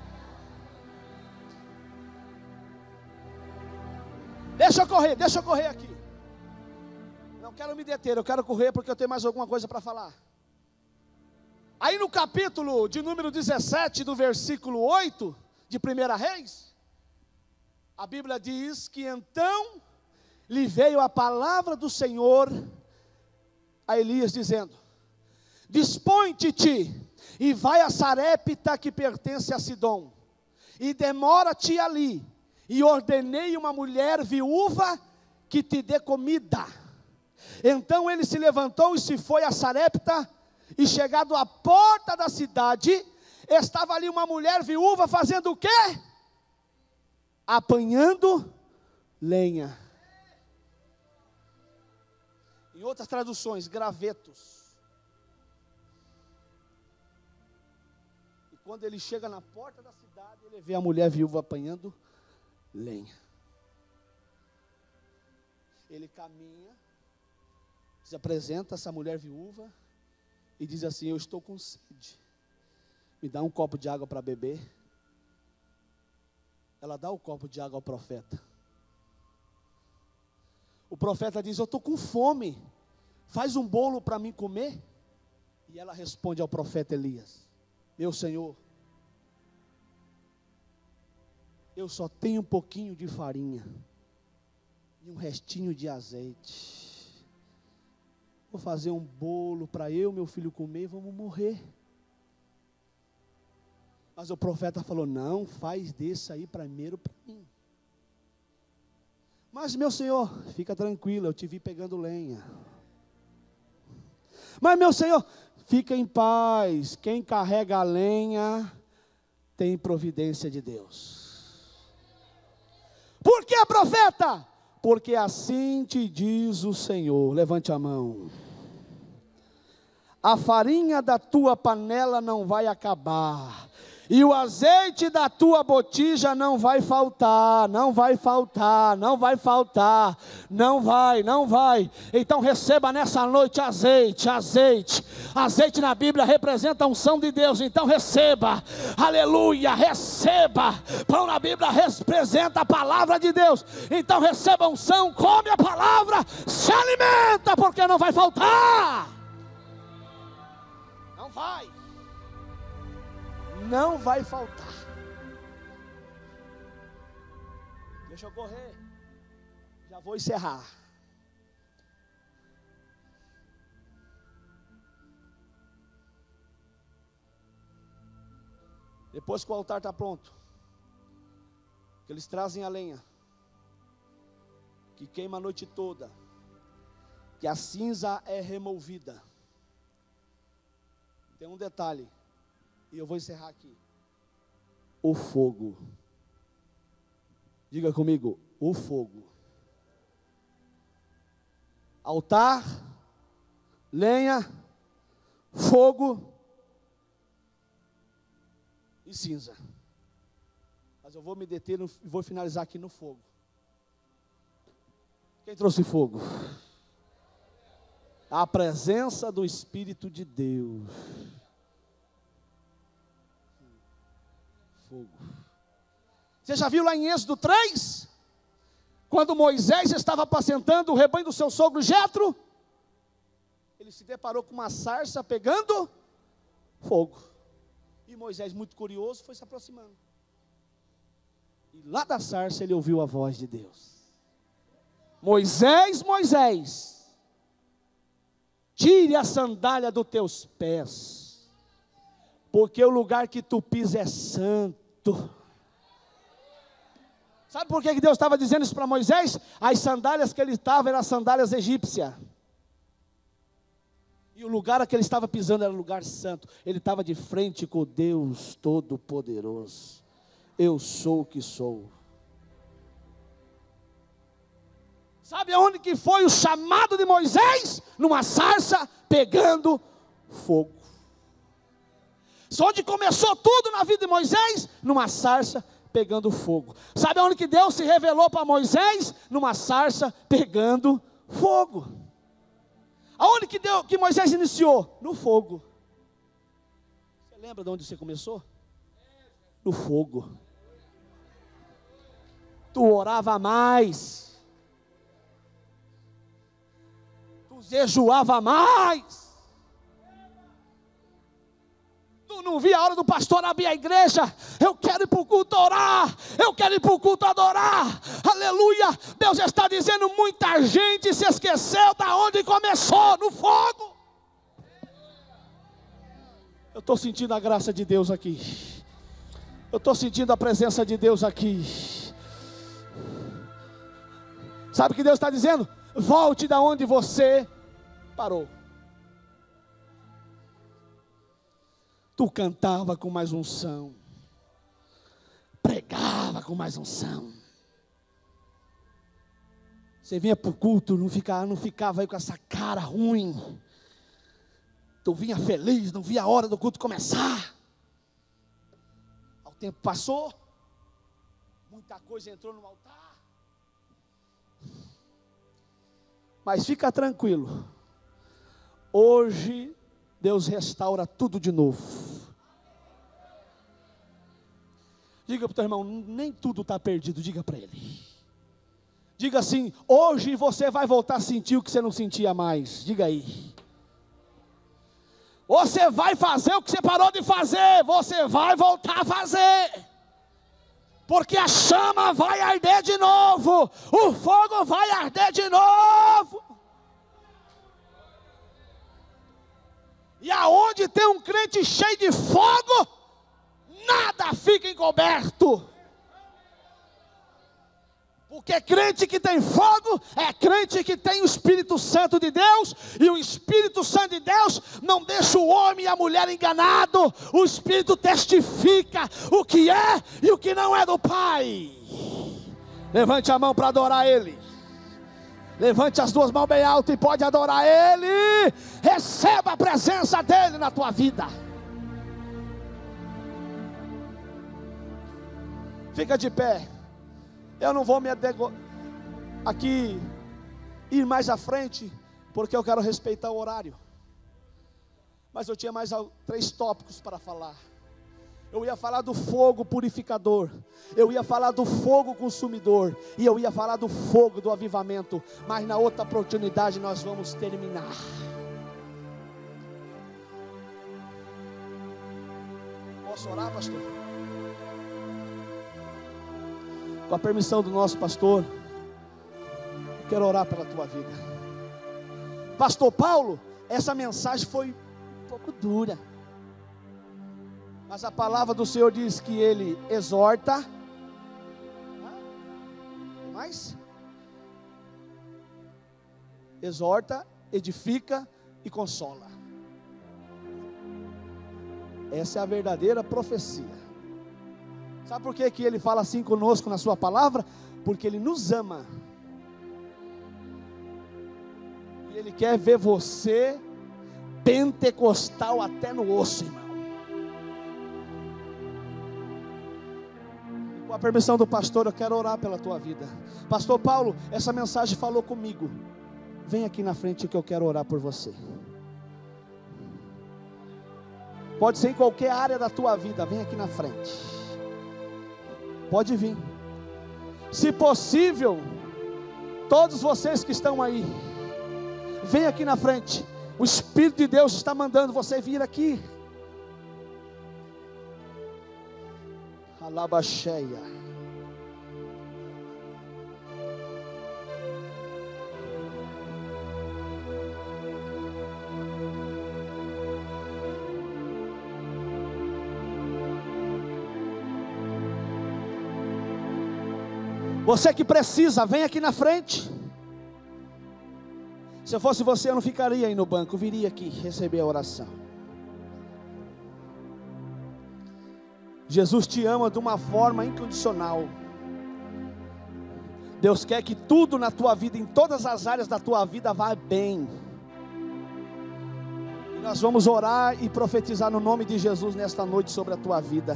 Deixa eu correr, deixa eu correr aqui. Não quero me deter, eu quero correr porque eu tenho mais alguma coisa para falar. Aí no capítulo de número dezessete, do versículo oito, de primeira Reis, a Bíblia diz que então lhe veio a palavra do Senhor a Elias dizendo: dispõe-te e vai a Sarepta que pertence a Sidom, e demora-te ali, e ordenei uma mulher viúva que te dê comida. Então ele se levantou e se foi a Sarepta, e chegado à porta da cidade, estava ali uma mulher viúva fazendo o quê? Apanhando lenha. Em outras traduções, gravetos. E quando ele chega na porta da cidade, ele vê a mulher viúva apanhando lenha. Ele caminha, se apresenta a essa mulher viúva e diz assim: eu estou com sede, me dá um copo de água para beber. Ela dá o copo de água ao profeta. O profeta diz: eu estou com fome, faz um bolo para mim comer. E ela responde ao profeta Elias: meu senhor, eu só tenho um pouquinho de farinha e um restinho de azeite. Vou fazer um bolo para eu e meu filho comer e vamos morrer. Mas o profeta falou: não, faz desse aí primeiro para mim. Mas meu senhor, fica tranquilo, eu te vi pegando lenha. Mas meu senhor, fica em paz, quem carrega a lenha tem providência de Deus. Por que, profeta? Porque assim te diz o Senhor. Levante a mão. A farinha da tua panela não vai acabar, e o azeite da tua botija não vai faltar, não vai faltar, não vai faltar, não vai, não vai. Então receba nessa noite azeite, azeite. Azeite na Bíblia representa a unção de Deus, então receba, aleluia, receba. Pão na Bíblia representa a palavra de Deus, então receba a unção, come a palavra, se alimenta, porque não vai faltar. Não vai. Não vai faltar. Deixa eu correr. Já vou encerrar. Depois que o altar está pronto, que eles trazem a lenha, que queima a noite toda, que a cinza é removida. Tem um detalhe, e eu vou encerrar aqui. O fogo. Diga comigo, o fogo. Altar, lenha, fogo e cinza. Mas eu vou me deter e vou finalizar aqui no fogo. Quem trouxe fogo? A presença do Espírito de Deus. Fogo. Você já viu lá em Êxodo três? Quando Moisés estava apacentando o rebanho do seu sogro Jetro, ele se deparou com uma sarça pegando fogo. E Moisés, muito curioso, foi se aproximando. E lá da sarça ele ouviu a voz de Deus. Moisés, Moisés, tire a sandália dos teus pés, porque o lugar que tu pisas é santo. Sabe por que Deus estava dizendo isso para Moisés? As sandálias que ele estava eram sandálias egípcias. E o lugar que ele estava pisando era um lugar santo. Ele estava de frente com Deus Todo-Poderoso. Eu sou o que sou. Sabe aonde que foi o chamado de Moisés? Numa sarça pegando fogo. Onde começou tudo na vida de Moisés? Numa sarça pegando fogo. Sabe aonde que Deus se revelou para Moisés? Numa sarça pegando fogo. Aonde que, Deus, que Moisés iniciou? No fogo. Você lembra de onde você começou? No fogo. Tu orava mais. Tu jejuava mais. Tu não via a hora do pastor abrir a igreja. Eu quero ir para o culto orar. Eu quero ir para o culto adorar. Aleluia. Deus está dizendo, muita gente se esqueceu da onde começou, no fogo. Eu estou sentindo a graça de Deus aqui. Eu estou sentindo a presença de Deus aqui. Sabe o que Deus está dizendo? Volte da onde você parou. Tu cantava com mais unção, pregava com mais unção. Você vinha para o culto, não ficava, não ficava aí com essa cara ruim. Tu vinha feliz, não via a hora do culto começar. O tempo passou, muita coisa entrou no altar. Mas fica tranquilo, hoje Deus restaura tudo de novo. Diga para o teu irmão, nem tudo está perdido, diga para ele. Diga assim, hoje você vai voltar a sentir o que você não sentia mais, diga aí. Você vai fazer o que você parou de fazer, você vai voltar a fazer. Porque a chama vai arder de novo, o fogo vai arder de novo. E aonde tem um crente cheio de fogo, nada fica encoberto. Porque crente que tem fogo, é crente que tem o Espírito Santo de Deus, e o Espírito Santo de Deus não deixa o homem e a mulher enganado. O Espírito testifica o que é e o que não é do Pai. Levante a mão para adorar Ele. Levante as duas mãos bem alto e pode adorar Ele. Receba a presença dEle na tua vida. Fica de pé. Eu não vou me adego... aqui ir mais à frente, porque eu quero respeitar o horário. Mas eu tinha mais três tópicos para falar. Eu ia falar do fogo purificador, eu ia falar do fogo consumidor, e eu ia falar do fogo do avivamento. Mas na outra oportunidade nós vamos terminar. Posso orar, pastor? Com a permissão do nosso pastor, eu quero orar pela tua vida. Pastor Paulo, essa mensagem foi um pouco dura, mas a palavra do Senhor diz que ele exorta, mais? Exorta, edifica e consola. Essa é a verdadeira profecia. Sabe por que que ele fala assim conosco na sua palavra? Porque ele nos ama. E ele quer ver você pentecostal até no osso, irmão. E com a permissão do pastor, eu quero orar pela tua vida. Pastor Paulo, essa mensagem falou comigo. Vem aqui na frente que eu quero orar por você. Pode ser em qualquer área da tua vida, vem aqui na frente. Pode vir. Se possível, todos vocês que estão aí, vem aqui na frente. O Espírito de Deus está mandando você vir aqui. Alabaxeia. Você que precisa, vem aqui na frente. Se eu fosse você, eu não ficaria aí no banco, eu viria aqui receber a oração. Jesus te ama de uma forma incondicional. Deus quer que tudo na tua vida, em todas as áreas da tua vida, vá bem. E nós vamos orar e profetizar no nome de Jesus nesta noite sobre a tua vida.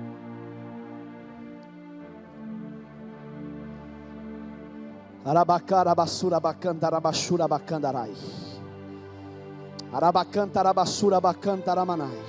Arabacara basura bacantara basura bacandarai. Arabacantara basura bacantaramanai.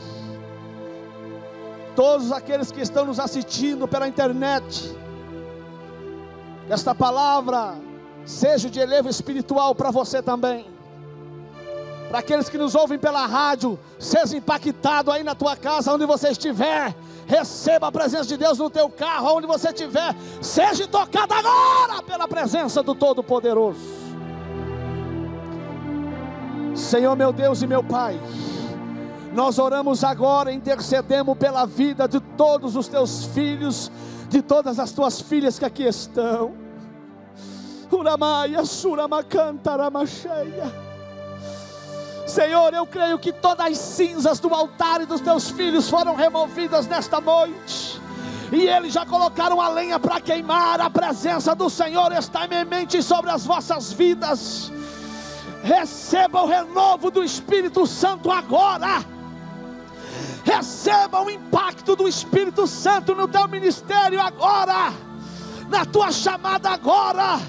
Todos aqueles que estão nos assistindo pela internet, que esta palavra seja de elevo espiritual para você também. Para aqueles que nos ouvem pela rádio, seja impactado aí na tua casa, onde você estiver. Receba a presença de Deus no teu carro, onde você estiver. Seja tocado agora pela presença do Todo-Poderoso. Senhor meu Deus e meu Pai, Nós oramos agora, intercedemos pela vida de todos os teus filhos, de todas as tuas filhas que aqui estão. Uramaia, suramacantaramacheia. Senhor, eu creio que todas as cinzas do altar e dos teus filhos foram removidas nesta noite, e eles já colocaram a lenha para queimar. A presença do Senhor está iminente sobre as vossas vidas. Receba o renovo do Espírito Santo agora. Receba o impacto do Espírito Santo no teu ministério agora, na tua chamada agora.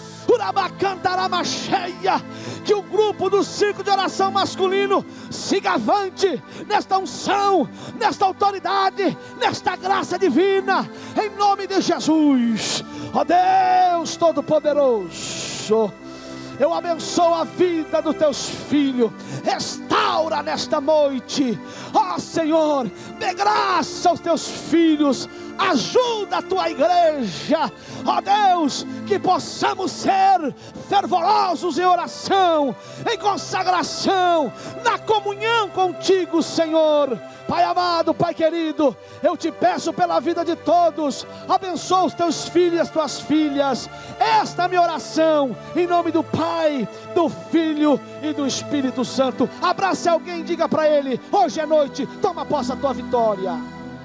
Que o grupo do Círculo de Oração Masculino siga avante nesta unção, nesta autoridade, nesta graça divina, em nome de Jesus. Ó Deus Todo-Poderoso, eu abençoo a vida dos teus filhos. Restaura nesta noite, ó Senhor, dê graça aos teus filhos. Ajuda a tua igreja, ó Deus, que possamos ser fervorosos em oração, em consagração, na comunhão contigo, Senhor. Pai amado, Pai querido, eu te peço pela vida de todos, abençoa os teus filhos e as tuas filhas. Esta é a minha oração, em nome do Pai, do Filho e do Espírito Santo. Abrace alguém e diga para ele: hoje é noite, toma posse da tua vitória.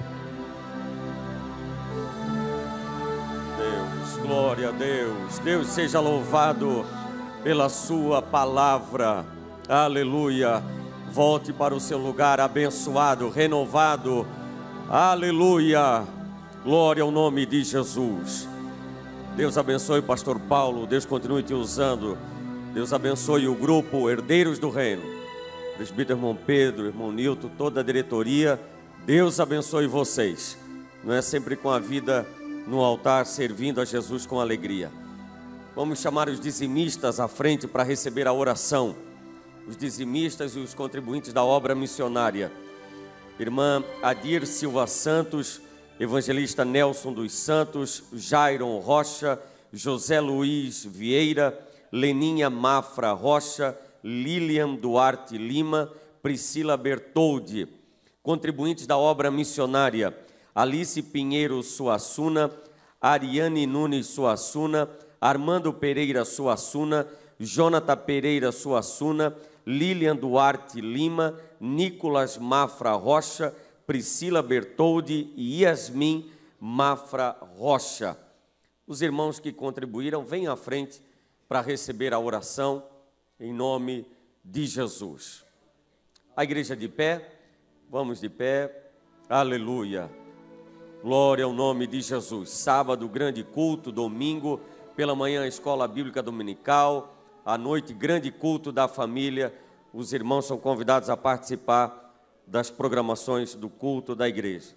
Glória a Deus. Deus seja louvado pela sua palavra. Aleluia. Volte para o seu lugar abençoado, renovado. Aleluia. Glória ao nome de Jesus. Deus abençoe o pastor Paulo. Deus continue te usando. Deus abençoe o grupo Herdeiros do Reino. Presbítero irmão Pedro, irmão Nilton, toda a diretoria. Deus abençoe vocês. Não é sempre com a vida no altar, servindo a Jesus com alegria. Vamos chamar os dizimistas à frente para receber a oração. Os dizimistas e os contribuintes da obra missionária. Irmã Adir Silva Santos, evangelista Nelson dos Santos, Jairon Rocha, José Luiz Vieira, Leninha Mafra Rocha, Lilian Duarte Lima, Priscila Bertoldi. Contribuintes da obra missionária: Alice Pinheiro Suassuna, Ariane Nunes Suassuna, Armando Pereira Suassuna, Jonathan Pereira Suassuna, Lilian Duarte Lima, Nicolas Mafra Rocha, Priscila Bertoldi e Yasmin Mafra Rocha. Os irmãos que contribuíram, venham à frente para receber a oração em nome de Jesus. A igreja de pé, vamos de pé, aleluia. Glória ao nome de Jesus. Sábado, grande culto. Domingo, pela manhã, escola bíblica dominical. À noite, grande culto da família. Os irmãos são convidados a participar das programações do culto da igreja.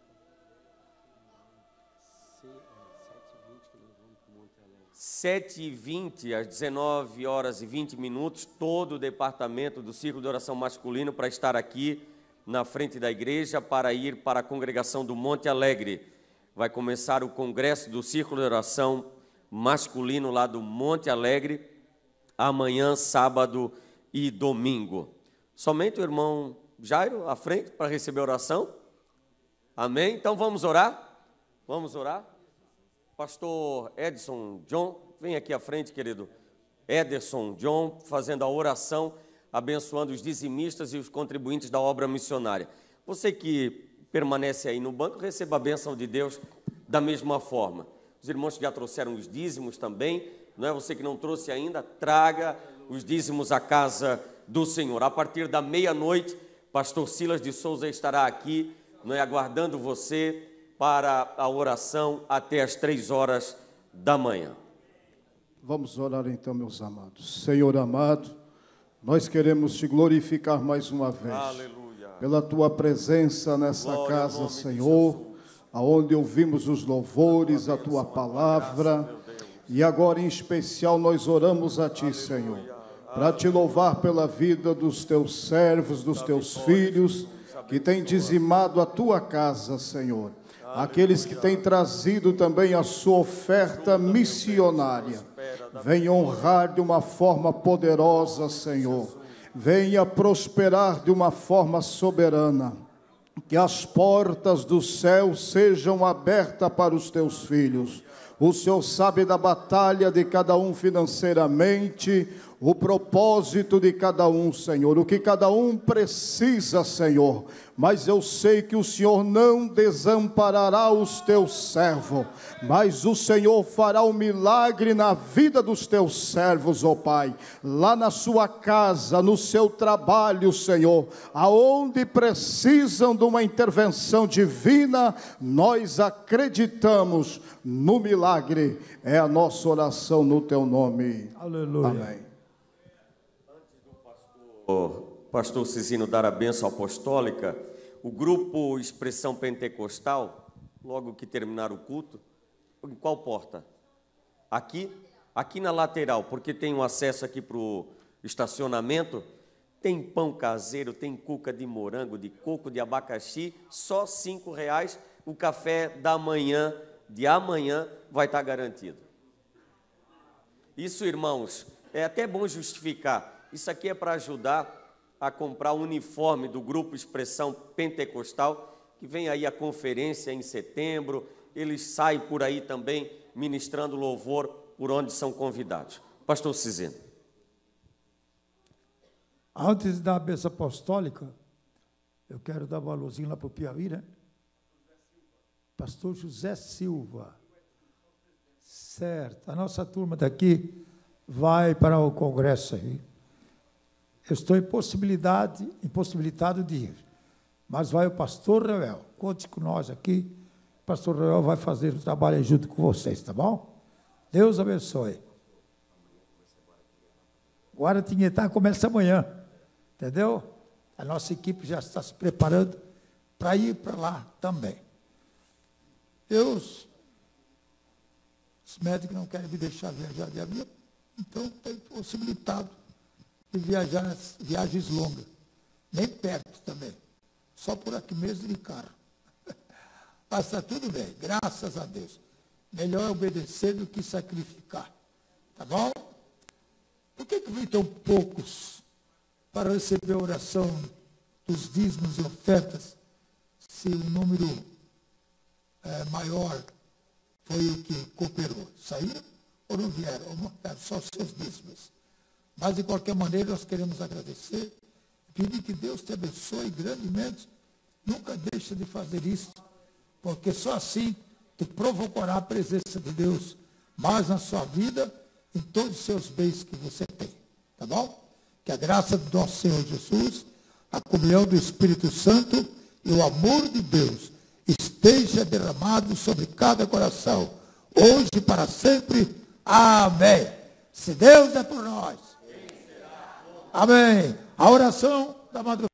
sete e vinte, às dezenove horas e vinte minutos, todo o departamento do Círculo de Oração Masculino para estar aqui na frente da igreja para ir para a congregação do Monte Alegre. Vai começar o congresso do Círculo de Oração Masculino lá do Monte Alegre, amanhã, sábado e domingo. Somente o irmão Jairo à frente para receber a oração. Amém? Então vamos orar? Vamos orar? Pastor Edson John, vem aqui à frente, querido. Ederson John, fazendo a oração, abençoando os dizimistas e os contribuintes da obra missionária. Você que permanece aí no banco, receba a bênção de Deus da mesma forma. Os irmãos que já trouxeram os dízimos também, não é? Você que não trouxe ainda, traga os dízimos à casa do Senhor. A partir da meia-noite, pastor Silas de Souza estará aqui, não é? Aguardando você para a oração até as três horas da manhã. Vamos orar então, meus amados. Senhor amado, nós queremos te glorificar mais uma vez. Aleluia. Pela tua presença nessa Glória casa, Senhor, aonde ouvimos os louvores, a tua palavra, e agora em especial nós oramos a ti, Aleluia. Senhor, para te louvar pela vida dos teus servos, dos teus filhos, que têm dizimado a tua casa, Senhor. Aqueles que têm trazido também a sua oferta missionária, venham honrar de uma forma poderosa, Senhor, venha prosperar de uma forma soberana. Que as portas do céu sejam abertas para os teus filhos. O Senhor sabe da batalha de cada um financeiramente, o propósito de cada um, Senhor, o que cada um precisa, Senhor. Mas eu sei que o Senhor não desamparará os teus servos, mas o Senhor fará um milagre na vida dos teus servos, ó Pai, lá na sua casa, no seu trabalho, Senhor, aonde precisam de uma intervenção divina, nós acreditamos no milagre. É a nossa oração no teu nome. Aleluia. Amém. O pastor Cizino dar a bênção apostólica, o grupo Expressão Pentecostal, logo que terminar o culto, em qual porta? Aqui? Aqui na lateral, porque tem um acesso aqui para o estacionamento, tem pão caseiro, tem cuca de morango, de coco, de abacaxi, só cinco reais, o café da manhã, de amanhã, vai estar garantido. Isso, irmãos, é até bom justificar. Isso aqui é para ajudar a comprar o uniforme do grupo Expressão Pentecostal, que vem aí a conferência em setembro, eles saem por aí também ministrando louvor por onde são convidados. Pastor Cizeno. Antes da bênção apostólica, eu quero dar valorzinho lá para o Piauí, né? Pastor José Silva. Certo, a nossa turma daqui vai para o congresso aí. Eu estou impossibilidade, impossibilitado de ir, mas vai o pastor Reuel. Conte com nós aqui. O pastor Reuel vai fazer o trabalho junto com vocês, tá bom? Deus abençoe. Guaratinguetá começa amanhã, entendeu? A nossa equipe já está se preparando para ir para lá também. Deus, os médicos não querem me deixar viajar de avião, então tem possibilitado de viajar, viagens longas, nem perto também, só por aqui mesmo de carro. Mas está tudo bem, graças a Deus. Melhor obedecer do que sacrificar, tá bom? Por que que vem tão poucos para receber a oração dos dízimos e ofertas, se o número é, maior foi o que cooperou? Saíram ou não vieram? Ou mandaram só os seus dízimos? Mas, de qualquer maneira, nós queremos agradecer, pedir que Deus te abençoe grandemente. Nunca deixe de fazer isso, porque só assim tu provocará a presença de Deus mais na sua vida, em todos os seus bens que você tem. Tá bom? Que a graça do nosso Senhor Jesus, a comunhão do Espírito Santo e o amor de Deus esteja derramado sobre cada coração, hoje e para sempre. Amém. Se Deus é por nós. Amém. A oração da madrugada.